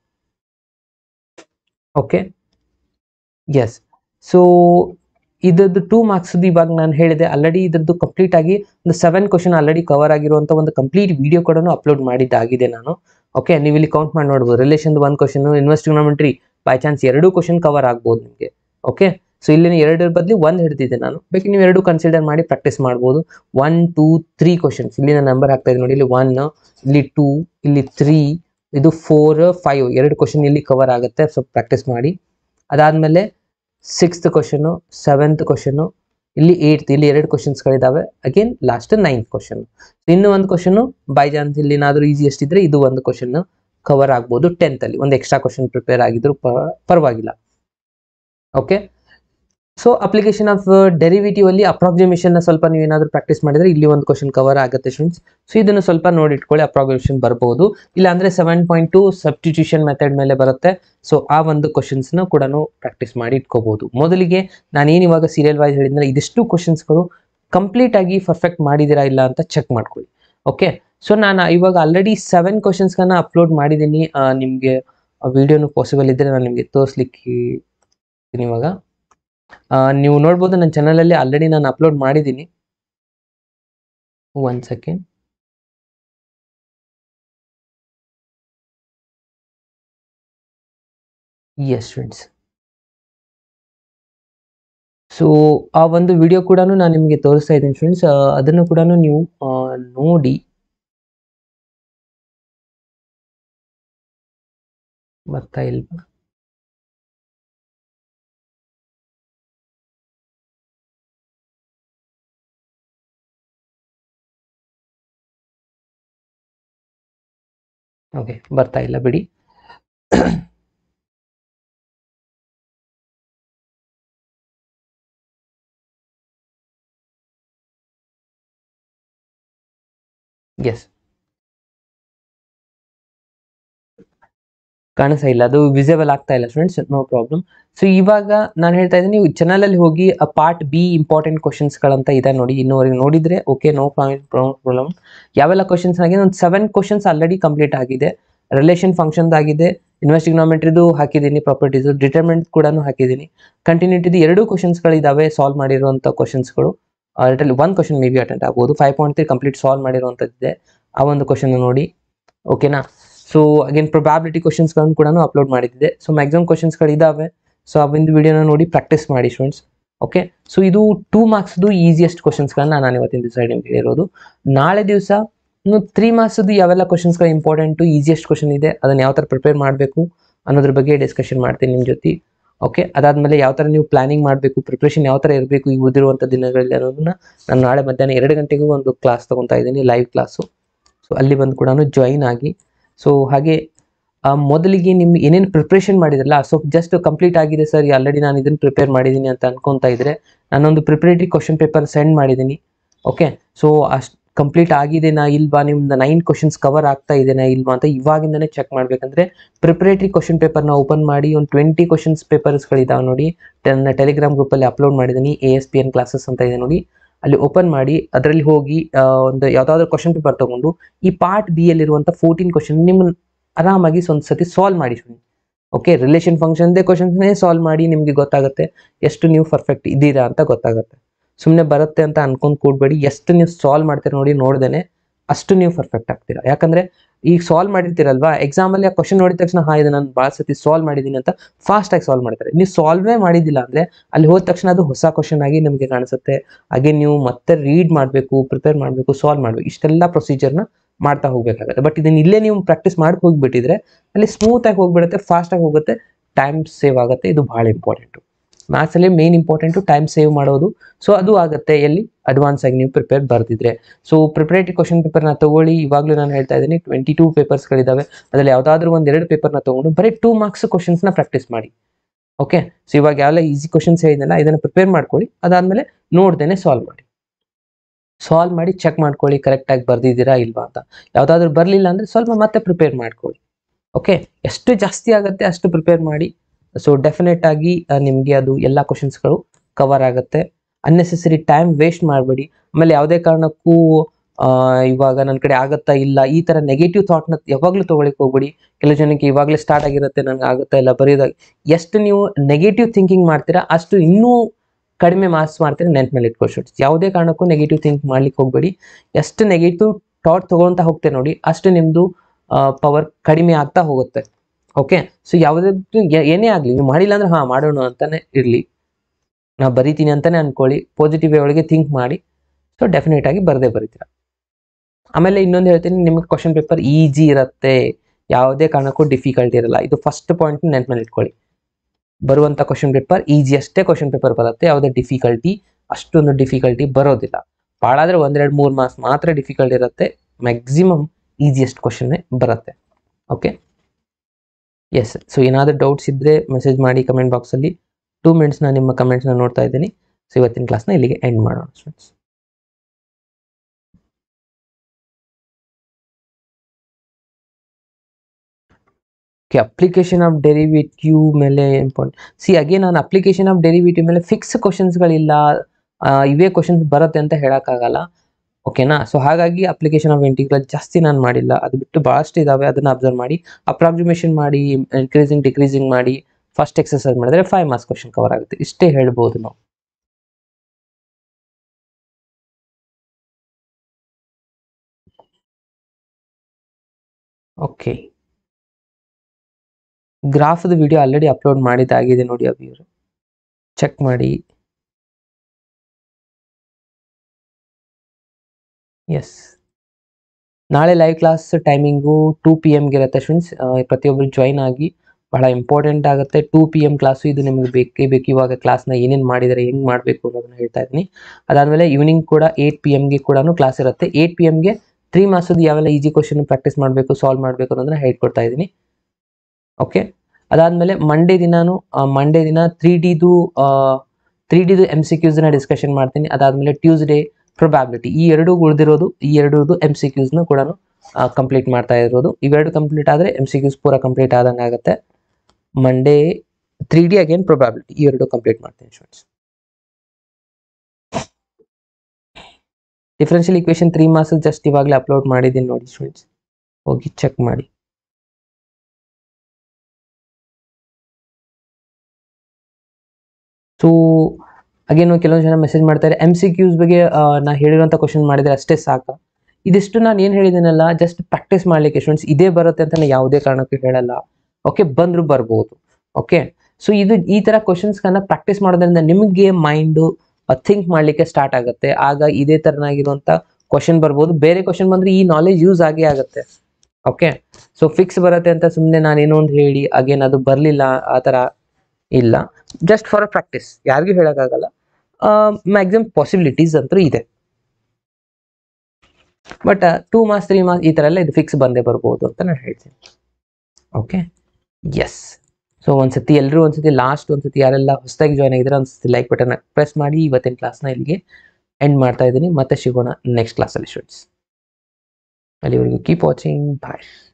Okay, yes. ಸೊ ಇದ್ರದ್ದು ಟೂ ಮಾರ್ಕ್ಸ್ದು ಇವಾಗ ನಾನು ಹೇಳಿದೆ ಆಲ್ರೆಡಿ. ಇದ್ರದ್ದು ಕಂಪ್ಲೀಟ್ ಆಗಿ ಒಂದು ಸೆವೆನ್ ಕ್ವಶನ್ ಆಲ್ರೆಡಿ ಕವರ್ ಆಗಿರುವಂಥ ಒಂದು ಕಂಪ್ಲೀಟ್ ವಿಡಿಯೋ ಕೂಡ ಅಪ್ಲೋಡ್ ಮಾಡಿದ್ದಾಗಿದೆ ನಾನು. ಓಕೆ, ನೀವು ಇಲ್ಲಿ ಕೌಂಟ್ ಮಾಡಿ ನೋಡ್ಬೋದು. ರಿಲೇಷನ್ ಒಂದು ಕ್ವಶನ್, ಇನ್ವೆಸ್ಟ್ ಟ್ರಿಗೊನೋಮೆಟ್ರಿ ಬೈ ಚಾನ್ಸ್ ಎರಡು ಕ್ವಶನ್ ಕವರ್ ಆಗ್ಬೋದು ನಿಮಗೆ. ಓಕೆ, ಸೊ ಇಲ್ಲಿ ಎರಡರ ಬದಲು ಒಂದು ಹಿಡಿದಿದ್ದೆ ನಾನು. ಬೇಕು ನೀವು ಎರಡು ಕನ್ಸಿಡರ್ ಮಾಡಿ ಪ್ರಾಕ್ಟೀಸ್ ಮಾಡ್ಬೋದು. ಒನ್ ಟೂ ತ್ರೀ ಕ್ವಶನ್ಸ್ ಇಲ್ಲಿ ನಾನು ನಂಬರ್ ಹಾಕ್ತಾ ಇದ್ದೀನಿ ನೋಡಿ. ಇಲ್ಲಿ ಒನ್, ಇಲ್ಲಿ ಟೂ, ಇಲ್ಲಿ ತ್ರೀ, ಇದು ಫೋರ್, ಫೈವ್, ಎರಡು ಕ್ವಶನ್ ಇಲ್ಲಿ ಕವರ್ ಆಗುತ್ತೆ. ಸೊ ಪ್ರಾಕ್ಟೀಸ್ ಮಾಡಿ. ಅದಾದಮೇಲೆ ಸಿಕ್ಸ್ತ್ ಕ್ವಶನು, ಸೆವೆಂತ್ ಕ್ವಶನು, ಇಲ್ಲಿ ಏಯ್ತ್, ಇಲ್ಲಿ ಎರಡು ಕ್ವಶನ್ಸ್ಗಳಿದ್ದಾವೆ. Again last ninth question. ಇನ್ನು ಒಂದು ಕ್ವಶನು ಬೈ ಚಾನ್ಸ್ ಇಲ್ಲಿ ಏನಾದರೂ ಈಸಿಯೆಸ್ಟ್ ಇದ್ರೆ ಇದು ಒಂದು ಕ್ವಶನ್ ಕವರ್ ಆಗ್ಬೋದು. ಟೆಂತ್ ಅಲ್ಲಿ ಒಂದು ಎಕ್ಸ್ಟ್ರಾ ಕ್ವಶನ್ ಪ್ರಿಪೇರ್ ಆಗಿದ್ರು ಪರವಾಗಿಲ್ಲ. Okay, so application of derivative ಅಲ್ಲಿ ಅಪ್ರಾಕ್ಸಿಮೇಷನ್ ಸ್ವಲ್ಪ ನೀವು ಏನಾದರೂ ಪ್ರಾಕ್ಟೀಸ್ ಮಾಡಿದ್ರೆ ಇಲ್ಲಿ ಒಂದು ಕ್ವಶನ್ ಕವರ್ ಆಗುತ್ತೆ ಸ್ಟೂಡೆಂಟ್ಸ್. ಸೊ ಇದನ್ನು ಸ್ವಲ್ಪ ನೋಡಿ ಇಟ್ಕೊಳ್ಳಿ, ಅಪ್ರಾಕ್ಸಿಮೇಷನ್ ಬರ್ಬೋದು. ಇಲ್ಲ ಅಂದ್ರೆ seven point two substitution method ಮೇಲೆ ಬರುತ್ತೆ. ಸೊ ಆ ಒಂದು ಕ್ವಶನ್ಸ್ನ ಕೂಡ ಪ್ರಾಕ್ಟೀಸ್ ಮಾಡಿ ಇಟ್ಕೋಬಹುದು. ಮೊದಲಿಗೆ ನಾನೇನು ಇವಾಗ ಸೀರಿಯಲ್ ವೈಸ್ ಹೇಳಿದ್ರೆ ಇದಿಷ್ಟು ಕ್ವಶನ್ಸ್ಗಳು ಕಂಪ್ಲೀಟ್ ಆಗಿ ಪರ್ಫೆಕ್ಟ್ ಮಾಡಿದ್ದೀರಾ ಇಲ್ಲ ಅಂತ ಚೆಕ್ ಮಾಡ್ಕೊಳ್ಳಿ. ಓಕೆ, ಸೊ ನಾನು ಇವಾಗ ಆಲ್ರೆಡಿ ಸೆವೆನ್ ಕ್ವಶನ್ಸ್ಗಳನ್ನ ಅಪ್ಲೋಡ್ ಮಾಡಿದ್ದೀನಿ. ನಿಮಗೆ ವಿಡಿಯೋನು ಪಾಸಿಬಲ್ ಇದ್ದರೆ ನಾನು ನಿಮಗೆ ತೋರಿಸ್ಲಿಕ್ಕೆ ಇವಾಗ ನೀವು ನೋಡ್ಬೋದು. ನನ್ನ ಚಾನಲಲ್ಲಿ ಆಲ್ರೆಡಿ ನಾನು ಅಪ್ಲೋಡ್ ಮಾಡಿದ್ದೀನಿ. One second. Yes friends, so ಆ ಒಂದು ವಿಡಿಯೋ ಕೂಡ ನಾನು ನಿಮಗೆ ತೋರಿಸ್ತಾ ಇದ್ದೀನಿ ಫ್ರೆಂಡ್ಸ್. ಅದನ್ನು ಕೂಡ ನೀವು ನೋಡಿ. ಬರ್ತಾ ಇಲ್ವಾ? ಓಕೆ, ಬರ್ತಾ ಇಲ್ಲ ಬಿಡಿ. ಎಸ್, ಕಾಣಿಸ್ತಾ ಇಲ್ಲ, ಅದು ವಿಸಿಬಲ್ ಆಗ್ತಾ ಇಲ್ಲ ಫ್ರೆಂಡ್ಸ್. No problem. ಸೊ ಇವಾಗ ನಾನು ಹೇಳ್ತಾ ಇದ್ದೀನಿ, ನೀವು ಚಾನಲಲ್ಲಿ ಹೋಗಿ ಪಾರ್ಟ್ ಬಿ ಇಂಪಾರ್ಟೆಂಟ್ ಕ್ವಶನ್ಸ್ಗಳಂತ ಇದೆ ನೋಡಿ. ಇನ್ನೂವರೆಗೆ ನೋಡಿದ್ರೆ ಓಕೆ, ನೋ ಪ್ರಾಬ್ಲಮ್. ಯಾವೆಲ್ಲ ಕ್ವಶನ್ಸ್ ಆಗಿದೆ? ಒಂದು ಸೆವೆನ್ ಕ್ವಶನ್ಸ್ ಆಲ್ರೆಡಿ ಕಂಪ್ಲೀಟ್ ಆಗಿದೆ. ರಿಲೇಷನ್ ಫಂಕ್ಷನ್ದು ಆಗಿದೆ, ಇನ್ವೆಸ್ಟ್ ಟ್ರಿಗೊನೋಮೆಟ್ರಿದು ಹಾಕಿದ್ದೀನಿ, ಪ್ರಾಪರ್ಟೀಸು, ಡಿಟರ್ಮಿನೆಂಟ್ ಕೂಡ ಹಾಕಿದ್ದೀನಿ. ಕಂಟಿನ್ಯೂಟಿದು ಎರಡು ಕ್ವಶನ್ಸ್ಗಳಿದ್ದಾವೆ ಸಾಲ್ವ್ ಮಾಡಿರುವಂಥ ಕ್ವಶನ್ಸ್ಗಳು. ಅದರಲ್ಲಿ ಒಂದು ಕ್ವಶನ್ ಮೇ ಬಿ ಅಟೆಂಡ್ ಆಗ್ಬೋದು. Five point three complete solve ಮಾಡಿರುವಂಥದ್ದಿದೆ, ಆ ಒಂದು ಕ್ವಶನ್ ನೋಡಿ. ಓಕೆನಾ? ಸೊ ಅಗೇನ್ ಪ್ರೊಬ್ಯಾಬಿಲಿಟಿ ಕ್ವಶನ್ಸ್ಗಳನ್ನು ಕೂಡ ಅಪ್ಲೋಡ್ ಮಾಡಿದ್ದೆ. ಸೊ ಮ್ಯಾಕ್ಸಿಮಮ್ ಕ್ವಶನ್ಸ್ಗಳು ಇದಾವೆ. ಸೊ ಆ ಒಂದು ವಿಡಿಯೋನ ನೋಡಿ ಪ್ರಾಕ್ಟೀಸ್ ಮಾಡಿ ಸ್ಟೂಡೆಂಟ್ಸ್. ಓಕೆ, ಸೊ ಇದು ಟೂ ಮಾರ್ಕ್ಸ್ದು ಈಸಿಯೆಸ್ಟ್ ಕ್ವಶನ್ಸ್ಗಳನ್ನ ನಾನು ಇವತ್ತಿನ ದಿವಸ ನಿಮ್ಗೆ ಹೇಳಿರೋದು. ನಾಳೆ ದಿವಸ ಇನ್ನು ತ್ರೀ ಮಾರ್ಕ್ಸ್ದು ಯಾವೆಲ್ಲ ಕ್ವಶನ್ಸ್ಗಳು ಇಂಪಾರ್ಟೆಂಟು, ಈಸಿಯೆಸ್ಟ್ ಕ್ವಶನ್ ಇದೆ, ಅದನ್ನು ಯಾವ ಥರ ಪ್ರಿಪೇರ್ ಮಾಡಬೇಕು ಅನ್ನೋದ್ರ ಬಗ್ಗೆ ಡಿಸ್ಕಷನ್ ಮಾಡ್ತೀನಿ ನಿಮ್ಮ ಜೊತೆ. ಓಕೆ, ಅದಾದಮೇಲೆ ಯಾವ ಥರ ನೀವು ಪ್ಲಾನಿಂಗ್ ಮಾಡಬೇಕು, ಪ್ರಿಪ್ರೇಷನ್ ಯಾವ ಥರ ಇರಬೇಕು ಈ ಉಳಿದಿರುವಂಥ ದಿನಗಳಲ್ಲಿ ಅನ್ನೋದನ್ನ ನಾನು ನಾಳೆ ಮಧ್ಯಾಹ್ನ ಎರಡು ಗಂಟೆಗೂ ಒಂದು ಕ್ಲಾಸ್ ತೊಗೊತಾ ಇದ್ದೀನಿ, ಲೈವ್ ಕ್ಲಾಸು. ಸೊ ಅಲ್ಲಿ ಬಂದು ಕೂಡ ಜಾಯಿನ್ ಆಗಿ. ಸೊ ಹಾಗೆ ಮೊದಲಿಗೆ ನಿಮ್ಗೆ ಏನೇನು ಪ್ರಿಪ್ರೇಷನ್ ಮಾಡಿದ್ರಲ್ಲ, ಸೊ ಜಸ್ಟ್ ಕಂಪ್ಲೀಟ್ ಆಗಿದೆ ಸರ್, ಆಲ್ರೆಡಿ ನಾನು ಇದನ್ನು ಪ್ರಿಪೇರ್ ಮಾಡಿದ್ದೀನಿ ಅಂತ ಅನ್ಕೊತಾ ಇದ್ರೆ, ನಾನೊಂದು ಪ್ರಿಪರೇಟರಿ ಕ್ವಶನ್ ಪೇಪರ್ ಸೆಂಡ್ ಮಾಡಿದ್ದೀನಿ. ಓಕೆ, ಸೊ ಅಷ್ಟು ಕಂಪ್ಲೀಟ್ ಆಗಿದೆನಾ ಇಲ್ವಾ, ನಿಮ್ದು ನೈನ್ ಕ್ವಶನ್ಸ್ ಕವರ್ ಆಗ್ತಾ ಇದೆನಾ ಇಲ್ವಾ ಅಂತ ಇವಾಗಿಂದನೇ ಚೆಕ್ ಮಾಡ್ಬೇಕಂದ್ರೆ ಪ್ರಿಪರೇಟರಿ ಕ್ವಶನ್ ಪೇಪರ್ನ ಓಪನ್ ಮಾಡಿ ಒಂದು ಟ್ವೆಂಟಿ ಕ್ವಶನ್ಸ್ ಪೇಪರ್ಸ್ಗಳಿದಾವೆ ನೋಡಿ, ನನ್ನ ಟೆಲಿಗ್ರಾಮ್ ಗ್ರೂಪಲ್ಲಿ ಅಪ್ಲೋಡ್ ಮಾಡಿದ್ದೀನಿ. A S P N classes ಅಂತ ಇದೆ ನೋಡಿ, ಅಲ್ಲಿ ಓಪನ್ ಮಾಡಿ ಅದರಲ್ಲಿ ಹೋಗಿ ಒಂದು ಯಾವುದಾದ್ರೂ ಕ್ವಶನ್ ಪೇಪರ್ ತಗೊಂಡು ಈ ಪಾರ್ಟ್ ಬಿ ಯಲ್ಲಿರುವಂಥ ಫೋರ್ಟೀನ್ ಕ್ವಶನ್ ನಿಮ್ಮ ಆರಾಮಾಗಿ ಒಂದು ಸತಿ ಸಾಲ್ವ್ ಮಾಡಿ. ಓಕೆ, ರಿಲೇಷನ್ ಫಂಕ್ಷನ್ದೇ ಕ್ವಶನ್ಸ್ನೇ ಸಾಲ್ವ್ ಮಾಡಿ, ನಿಮಗೆ ಗೊತ್ತಾಗುತ್ತೆ ಎಷ್ಟು ನೀವು ಪರ್ಫೆಕ್ಟ್ ಇದ್ದೀರಾ ಅಂತ ಗೊತ್ತಾಗುತ್ತೆ. ಸುಮ್ಮನೆ ಬರುತ್ತೆ ಅಂತ ಅನ್ಕೊಂಡು ಕೂಡಬೇಡಿ, ಎಷ್ಟು ನೀವು ಸಾಲ್ವ್ ಮಾಡ್ತೀರಾ ನೋಡಿ, ನೋಡ್ದೇನೆ ಅಷ್ಟು ನೀವು ಪರ್ಫೆಕ್ಟ್ ಆಗ್ತೀರಾ. ಯಾಕಂದ್ರೆ ಈಗ ಸಾಲ್ವ್ ಮಾಡಿರ್ತೀರಲ್ವಾ, ಎಕ್ಸಾಮಲ್ಲಿ ಆ ಕ್ವಶನ್ ನೋಡಿದ ತಕ್ಷಣ ಹಾ ಇದು ನಾನು ಭಾಳ ಸತಿ ಸಾಲ್ವ್ ಮಾಡಿದ್ದೀನಿ ಅಂತ ಫಾಸ್ಟಾಗಿ ಸಾಲ್ವ್ ಮಾಡ್ತಾರೆ. ನೀವು ಸಾಲ್ವೇ ಮಾಡಿದ್ದಿಲ್ಲ ಅಂದರೆ ಅಲ್ಲಿ ಹೋದ ತಕ್ಷಣ ಅದು ಹೊಸ ಕ್ವಶನ್ ಆಗಿ ನಿಮಗೆ ಕಾಣಿಸುತ್ತೆ. ಹಾಗೆ ನೀವು ಮತ್ತೆ ರೀಡ್ ಮಾಡಬೇಕು, ಪ್ರಿಪೇರ್ ಮಾಡಬೇಕು, ಸಾಲ್ವ್ ಮಾಡಬೇಕು, ಇಷ್ಟೆಲ್ಲ ಪ್ರೊಸೀಜರ್ನ ಮಾಡ್ತಾ ಹೋಗ್ಬೇಕಾಗುತ್ತೆ. ಬಟ್ ಇದನ್ನ ಇಲ್ಲೇ ನೀವು ಪ್ರಾಕ್ಟೀಸ್ ಮಾಡಿ ಹೋಗ್ಬಿಟ್ಟಿದ್ರೆ ಅಲ್ಲಿ ಸ್ಮೂತ್ ಆಗಿ ಹೋಗ್ಬಿಡುತ್ತೆ, ಫಾಸ್ಟ್ ಆಗಿ ಹೋಗುತ್ತೆ, ಟೈಮ್ ಸೇವ್ ಆಗುತ್ತೆ. ಇದು ಬಹಳ ಇಂಪಾರ್ಟೆಂಟು. ಮ್ಯಾಥ್ಸ್ ಅಲ್ಲಿ ಮೇನ್ ಇಂಪಾರ್ಟೆಂಟು ಟೈಮ್ ಸೇವ್ ಮಾಡೋದು. ಸೊ ಅದು ಆಗುತ್ತೆ ಎಲ್ಲಿ ಅಡ್ವಾನ್ಸ್ ಆಗಿ ನೀವು ಪ್ರಿಪೇರ್ ಬರ್ದಿದ್ರೆ. ಸೊ ಪ್ರಿಪರೇಟರಿ ಕ್ವಶನ್ ಪೇಪರ್ನ ತಗೊಳ್ಳಿ. ಇವಾಗಲೂ ನಾನು ಹೇಳ್ತಾ ಇದ್ದೀನಿ ಟ್ವೆಂಟಿ ಟೂ ಪೇಪರ್ಸ್ಗಳಿದ್ದಾವೆ, ಅದರಲ್ಲಿ ಯಾವುದಾದ್ರೂ ಒಂದು ಎರಡು ಪೇಪರ್ನ ತಗೊಂಡು ಬರೀ ಟೂ ಮಾರ್ಕ್ಸ್ ಕ್ವಶನ್ಸ್ನ ಪ್ರಾಕ್ಟೀಸ್ ಮಾಡಿ. ಓಕೆ, ಸೊ ಇವಾಗ ಯಾವೆಲ್ಲ ಈಸಿ ಕ್ವಶನ್ಸ್ ಹೇಳಿದ್ನಲ್ಲ ಇದನ್ನು ಪ್ರಿಪೇರ್ ಮಾಡ್ಕೊಳ್ಳಿ, ಅದಾದಮೇಲೆ ನೋಡ್ದೇನೆ ಸಾಲ್ವ್ ಮಾಡಿ. ಸಾಲ್ವ್ ಮಾಡಿ ಚೆಕ್ ಮಾಡ್ಕೊಳ್ಳಿ ಕರೆಕ್ಟಾಗಿ ಬರ್ದಿದ್ದೀರಾ ಇಲ್ವಾ ಅಂತ. ಯಾವುದಾದ್ರೂ ಬರಲಿಲ್ಲ ಅಂದರೆ ಸ್ವಲ್ಪ ಮತ್ತೆ ಪ್ರಿಪೇರ್ ಮಾಡ್ಕೊಳ್ಳಿ. ಓಕೆ, ಎಷ್ಟು ಜಾಸ್ತಿ ಆಗುತ್ತೆ ಅಷ್ಟು ಪ್ರಿಪೇರ್ ಮಾಡಿ. ಸೊ ಡೆಫಿನೆಟ್ ಆಗಿ ನಿಮಗೆ ಅದು ಎಲ್ಲ ಕ್ವಶನ್ಸ್ಗಳು ಕವರ್ ಆಗುತ್ತೆ. ಅನ್ನೆಸೆಸರಿ ಟೈಮ್ ವೇಸ್ಟ್ ಮಾಡಬೇಡಿ. ಆಮೇಲೆ ಯಾವುದೇ ಕಾರಣಕ್ಕೂ ಇವಾಗ ನನ್ನ ಕಡೆ ಆಗುತ್ತಾ ಇಲ್ಲ ಈ ಥರ ನೆಗೆಟಿವ್ ಥಾಟ್ನ ಯಾವಾಗಲೂ ತೊಗೊಳಕ್ಕೆ ಹೋಗ್ಬೇಡಿ. ಕೆಲವು ಜನಕ್ಕೆ ಇವಾಗಲೇ ಸ್ಟಾರ್ಟ್ ಆಗಿರುತ್ತೆ, ನನಗೆ ಆಗುತ್ತಾ ಇಲ್ಲ ಬರೆಯೋದಾಗ. ಎಷ್ಟು ನೀವು ನೆಗೆಟಿವ್ ಥಿಂಕಿಂಗ್ ಮಾಡ್ತೀರಾ ಅಷ್ಟು ಇನ್ನೂ ಕಡಿಮೆ ಮಾರ್ಕ್ಸ್ ಮಾಡ್ತೀರಾ, ನೆನ್ಪು ಮೇಲೆ ಇಟ್ಕೊಳ್ಳಿ. ಯಾವುದೇ ಕಾರಣಕ್ಕೂ ನೆಗೆಟಿವ್ ಥಿಂಕ್ ಮಾಡ್ಲಿಕ್ಕೆ ಹೋಗಬೇಡಿ. ಎಷ್ಟು ನೆಗೆಟಿವ್ ಥಾಟ್ ತೊಗೊಳ್ತಾ ಹೋಗ್ತೇವೆ ನೋಡಿ ಅಷ್ಟು ನಿಮ್ಮದು ಪವರ್ ಕಡಿಮೆ ಆಗ್ತಾ ಹೋಗುತ್ತೆ. ಓಕೆ, ಸೊ ಯಾವುದೇ ಏನೇ ಆಗಲಿ ನೀವು ಮಾಡಿಲ್ಲ ಅಂದ್ರೆ ಹಾಂ ಮಾಡೋಣ ಅಂತಾನೆ ಇರಲಿ, ನಾ ಬರಿತೀನಿ ಅಂತಾನೆ ಅನ್ಕೊಳ್ಳಿ, ಪಾಸಿಟಿವ್ ಒಳಗೆ ಥಿಂಕ್ ಮಾಡಿ. ಸೊ ಡೆಫಿನೆಟ್ ಆಗಿ ಬರದೇ ಬರೀತೀರ. ಆಮೇಲೆ ಇನ್ನೊಂದು ಹೇಳ್ತೀನಿ, ನಿಮಗೆ ಕ್ವಶನ್ ಪೇಪರ್ ಈಜಿ ಇರುತ್ತೆ, ಯಾವುದೇ ಕಾರಣಕ್ಕೂ ಡಿಫಿಕಲ್ಟ್ ಇರಲ್ಲ. ಇದು ಫಸ್ಟ್ ಪಾಯಿಂಟ್ ನೆನ್ಪಲ್ಲಿ ಇಟ್ಕೊಳ್ಳಿ. ಬರುವಂಥ ಕ್ವಶನ್ ಪೇಪರ್ ಈಜಿ ಅಷ್ಟೇ ಕ್ವಶನ್ ಪೇಪರ್ ಬರುತ್ತೆ, ಯಾವುದೇ ಡಿಫಿಕಲ್ಟಿ ಅಷ್ಟೊಂದು ಡಿಫಿಕಲ್ಟಿ ಬರೋದಿಲ್ಲ. ಭಾಳ ಆದರೆ ಒಂದೆರಡು ಮೂರು ಮಾರ್ಕ್ಸ್ ಮಾತ್ರ ಡಿಫಿಕಲ್ಟ್ ಇರುತ್ತೆ, ಮ್ಯಾಕ್ಸಿಮಮ್ ಈಸಿಯೆಸ್ಟ್ ಕ್ವಶನ್ನೇ ಬರುತ್ತೆ. Okay, yes. ಸೊ ಏನಾದರೂ ಡೌಟ್ಸ್ ಇದ್ದರೆ ಮೆಸೇಜ್ ಮಾಡಿ ಕಮೆಂಟ್ ಬಾಕ್ಸಲ್ಲಿ. ಟೂ ಮಿನಿಟ್ಸ್ ನಾನು ನಿಮ್ಮ ಕಮೆಂಟ್ಸ್ನ ನೋಡ್ತಾ ಇದ್ದೀನಿ. ಸೊ ಇವತ್ತಿನ ಕ್ಲಾಸ್ನ ಇಲ್ಲಿಗೆ ಎಂಡ್ ಮಾಡೋಣ friends. Okay, application of derivative ಮೇಲೆ ಇಂಪಾರ್ಟೆಂಟ್. ಸಿ ಅಗೇನ್ ನಾನು ಅಪ್ಲಿಕೇಶನ್ ಆಫ್ ಡೆರಿವೇಟಿವ್ ಮೇಲೆ ಫಿಕ್ಸ್ ಕ್ವಶನ್ಸ್ಗಳಿಲ್ಲ, ಇವೇ ಕ್ವಶನ್ಸ್ ಬರುತ್ತೆ ಅಂತ ಹೇಳೋಕ್ಕಾಗಲ್ಲ. ಓಕೆನಾ, ಸೊ ಹಾಗಾಗಿ ಅಪ್ಲಿಕೇಶನ್ ಆಫ್ ಇಂಟಿಗ್ರಲ್ ಜಾಸ್ತಿ ನಾನು ಮಾಡಿಲ್ಲ, ಅದು ಬಿಟ್ಟು ಭಾಳಷ್ಟು ಇದ್ದಾವೆ, ಅದನ್ನು ಅಬ್ಸರ್ವ್ ಮಾಡಿ ಅಪ್ರಾಕ್ಸಿಮೇಷನ್ ಮಾಡಿ, ಇನ್ಕ್ರೀಸಿಂಗ್ ಡಿಕ್ರೀಸಿಂಗ್ ಮಾಡಿ, ಫಸ್ಟ್ ಎಕ್ಸರ್ಸೈಸ್ ಮಾಡಿದ್ರೆ ಫೈವ್ ಮಾರ್ಕ್ಸ್ ಕ್ವಶನ್ ಕವರ್ ಆಗುತ್ತೆ. ಇಷ್ಟೇ ಹೇಳ್ಬೋದು ನಾವು. ಓಕೆ, ಗ್ರಾಫ್ದು ವಿಡಿಯೋ ಆಲ್ರೆಡಿ ಅಪ್ಲೋಡ್ ಮಾಡಿದ್ದಾಗಿದೆ ನೋಡಿ, ಅಭಿಯವರು ಚೆಕ್ ಮಾಡಿ. ಎಸ್, ನಾಳೆ live class timing two P ಎಮ್ಗೆ ಇರುತ್ತೆ ಫ್ರೆಂಡ್ಸ್. ಪ್ರತಿಯೊಬ್ಬರು ಜಾಯ್ನ್ ಆಗಿ, ಬಹಳ ಇಂಪಾರ್ಟೆಂಟ್ ಆಗುತ್ತೆ. ಟೂ ಪಿ ಎಮ್ ಕ್ಲಾಸು, ಇದು ನಿಮಗೆ ಬೇಕೇ ಬೇಕು. ಇವಾಗ ಕ್ಲಾಸ್ನ ಏನೇನು ಮಾಡಿದ್ದಾರೆ, ಹೆಂಗೆ ಮಾಡಬೇಕು ಅನ್ನೋದನ್ನ ಹೇಳ್ತಾ ಇದ್ದೀನಿ. ಅದಾದಮೇಲೆ ಈವ್ನಿಂಗ್ ಕೂಡ ಏಯ್ಟ್ ಪಿ ಎಮ್ಗೆ ಕೂಡ ಕ್ಲಾಸ್ ಇರುತ್ತೆ. ಏಯ್ಟ್ ಪಿ ಎಮ್ಗೆ ತ್ರೀ ಮಾರ್ಕ್ಸದು ಯಾವೆಲ್ಲ ಈಜಿ ಕ್ವಶನ್ ಪ್ರಾಕ್ಟೀಸ್ ಮಾಡಬೇಕು, ಸಾಲ್ವ್ ಮಾಡಬೇಕು ಅನ್ನೋದನ್ನ ಹೇಳ್ಕೊಡ್ತಾ ಇದ್ದೀನಿ. ಓಕೆ, ಅದಾದಮೇಲೆ ಮಂಡೇ ದಿನಾನು ಮಂಡೇ ದಿನ ತ್ರೀ ಡಿದು ತ್ರೀ ಡಿದು ಎಮ್ ಸಿ ಕ್ಯೂಸ್ನ ಡಿಸ್ಕಷನ್ ಮಾಡ್ತೀನಿ. ಅದಾದಮೇಲೆ ಟ್ಯೂಸ್ಡೇ ಪ್ರೊಬ್ಯಾಬಿಲಿಟಿ, ಈ ಎರಡು ಉಳಿದಿರೋದು, ಈ ಎರಡು ಎಮ್ ಸಿ ಕ್ಯೂಸ್ನ ಕೂಡ ಕಂಪ್ಲೀಟ್ ಮಾಡ್ತಾ ಇರೋದು. ಇವೆರಡು ಕಂಪ್ಲೀಟ್ ಆದರೆ ಎಮ್ ಸಿ ಕ್ಯೂಸ್ ಪೂರ ಕಂಪ್ಲೀಟ್ ಆದಂಗೆ ಆಗುತ್ತೆ. Monday three D again probability, ಈ ಎರಡು ಕಂಪ್ಲೀಟ್ ಮಾಡ್ತೀನಿ students. Differential equation three marks just ಇವಾಗಲೇ ಅಪ್ಲೋಡ್ ಮಾಡಿದ್ದೀನಿ ನೋಡಿ ಸ್ಟೂಡೆಂಟ್ಸ್, ಹೋಗಿ ಚೆಕ್ ಮಾಡಿ. ಸೊ ಅಗೇನು ಕೆಲವೊಂದು ಜನ ಮೆಸೇಜ್ ಮಾಡ್ತಾರೆ, ಎಮ್ ಸಿ ಕ್ಯೂಸ್ ಬಗ್ಗೆ ನಾ ಹೇಳಿರೋಂಥ ಕ್ವಶನ್ ಮಾಡಿದರೆ ಅಷ್ಟೇ ಸಾಕು. ಇದಿಷ್ಟು ನಾನು ಏನು ಹೇಳಿದ್ದೀನಲ್ಲ, ಜಸ್ಟ್ ಪ್ರಾಕ್ಟೀಸ್ ಮಾಡಲಿಕ್ಕೆ ಸ್ಟೂಡೆಂಟ್ಸ್. ಇದೇ ಬರುತ್ತೆ ಅಂತ ನಾನು ಯಾವುದೇ ಕಾರಣಕ್ಕೂ ಹೇಳಲ್ಲ. ಓಕೆ, ಬಂದರೂ ಬರ್ಬೋದು. ಓಕೆ, ಸೊ ಇದು ಈ ಥರ ಕ್ವಶನ್ಸ್ಗಳನ್ನ ಪ್ರಾಕ್ಟೀಸ್ ಮಾಡೋದ್ರಿಂದ ನಿಮಗೆ ಮೈಂಡು ಥಿಂಕ್ ಮಾಡಲಿಕ್ಕೆ ಸ್ಟಾರ್ಟ್ ಆಗುತ್ತೆ. ಆಗ ಇದೇ ಥರನಾಗಿರುವಂಥ ಕ್ವಶನ್ ಬರ್ಬೋದು. ಬೇರೆ ಕ್ವಶನ್ ಬಂದರೆ ಈ ನಾಲೆಜ್ ಯೂಸ್ ಆಗೇ ಆಗುತ್ತೆ. ಓಕೆ, ಸೊ ಫಿಕ್ಸ್ ಬರುತ್ತೆ ಅಂತ ಸುಮ್ಮನೆ ನಾನೇನೋ ಒಂದು ಹೇಳಿ ಅಗೇನ್ ಅದು ಬರಲಿಲ್ಲ ಆ ಥರ ಇಲ್ಲ. ಜಸ್ಟ್ ಫಾರ್ ಅ ಪ್ರಾಕ್ಟೀಸ್, ಯಾರಿಗೂ ಹೇಳೋಕ್ಕಾಗಲ್ಲ. ಮ್ಯಾಕ್ಸಿಮಮ್ ಪಾಸಿಬಿಲಿಟೀಸ್ ಅಂತೂ ಇದೆ. But two marks three marks ಈ ಥರ ಎಲ್ಲ ಇದು ಫಿಕ್ಸ್ ಬಂದೇ ಬರ್ಬೋದು ಅಂತ ನಾನು ಹೇಳ್ತೀನಿ. Okay, yes. ಸೊ ಒಂದ್ಸತಿ ಎಲ್ಲರೂ ಒಂದ್ಸತಿ ಲಾಸ್ಟ್ ಒಂದ್ಸತಿ ಯಾರೆಲ್ಲ ಹೊಸದಾಗಿ ಜಾಯ್ನ್ ಆಗಿದ್ರೆ ಒಂದ್ಸತಿ ಲೈಕ್ ಬಟನ್ ಪ್ರೆಸ್ ಮಾಡಿ ಇವತ್ತಿನ ಕ್ಲಾಸ್ನ ಇಲ್ಲಿಗೆ ಎಂಡ್ ಮಾಡ್ತಾ ಇದ್ದೀನಿ. ಮತ್ತೆ ಸಿಗೋಣ ನೆಕ್ಸ್ಟ್ ಕ್ಲಾಸಲ್ಲಿ ಸ್ಟೂಡೆಂಟ್ಸ್. ಅಲ್ಲಿವರೆಗೂ ಕೀಪ್ ವಾಚಿಂಗ್. ಬಾಯ್.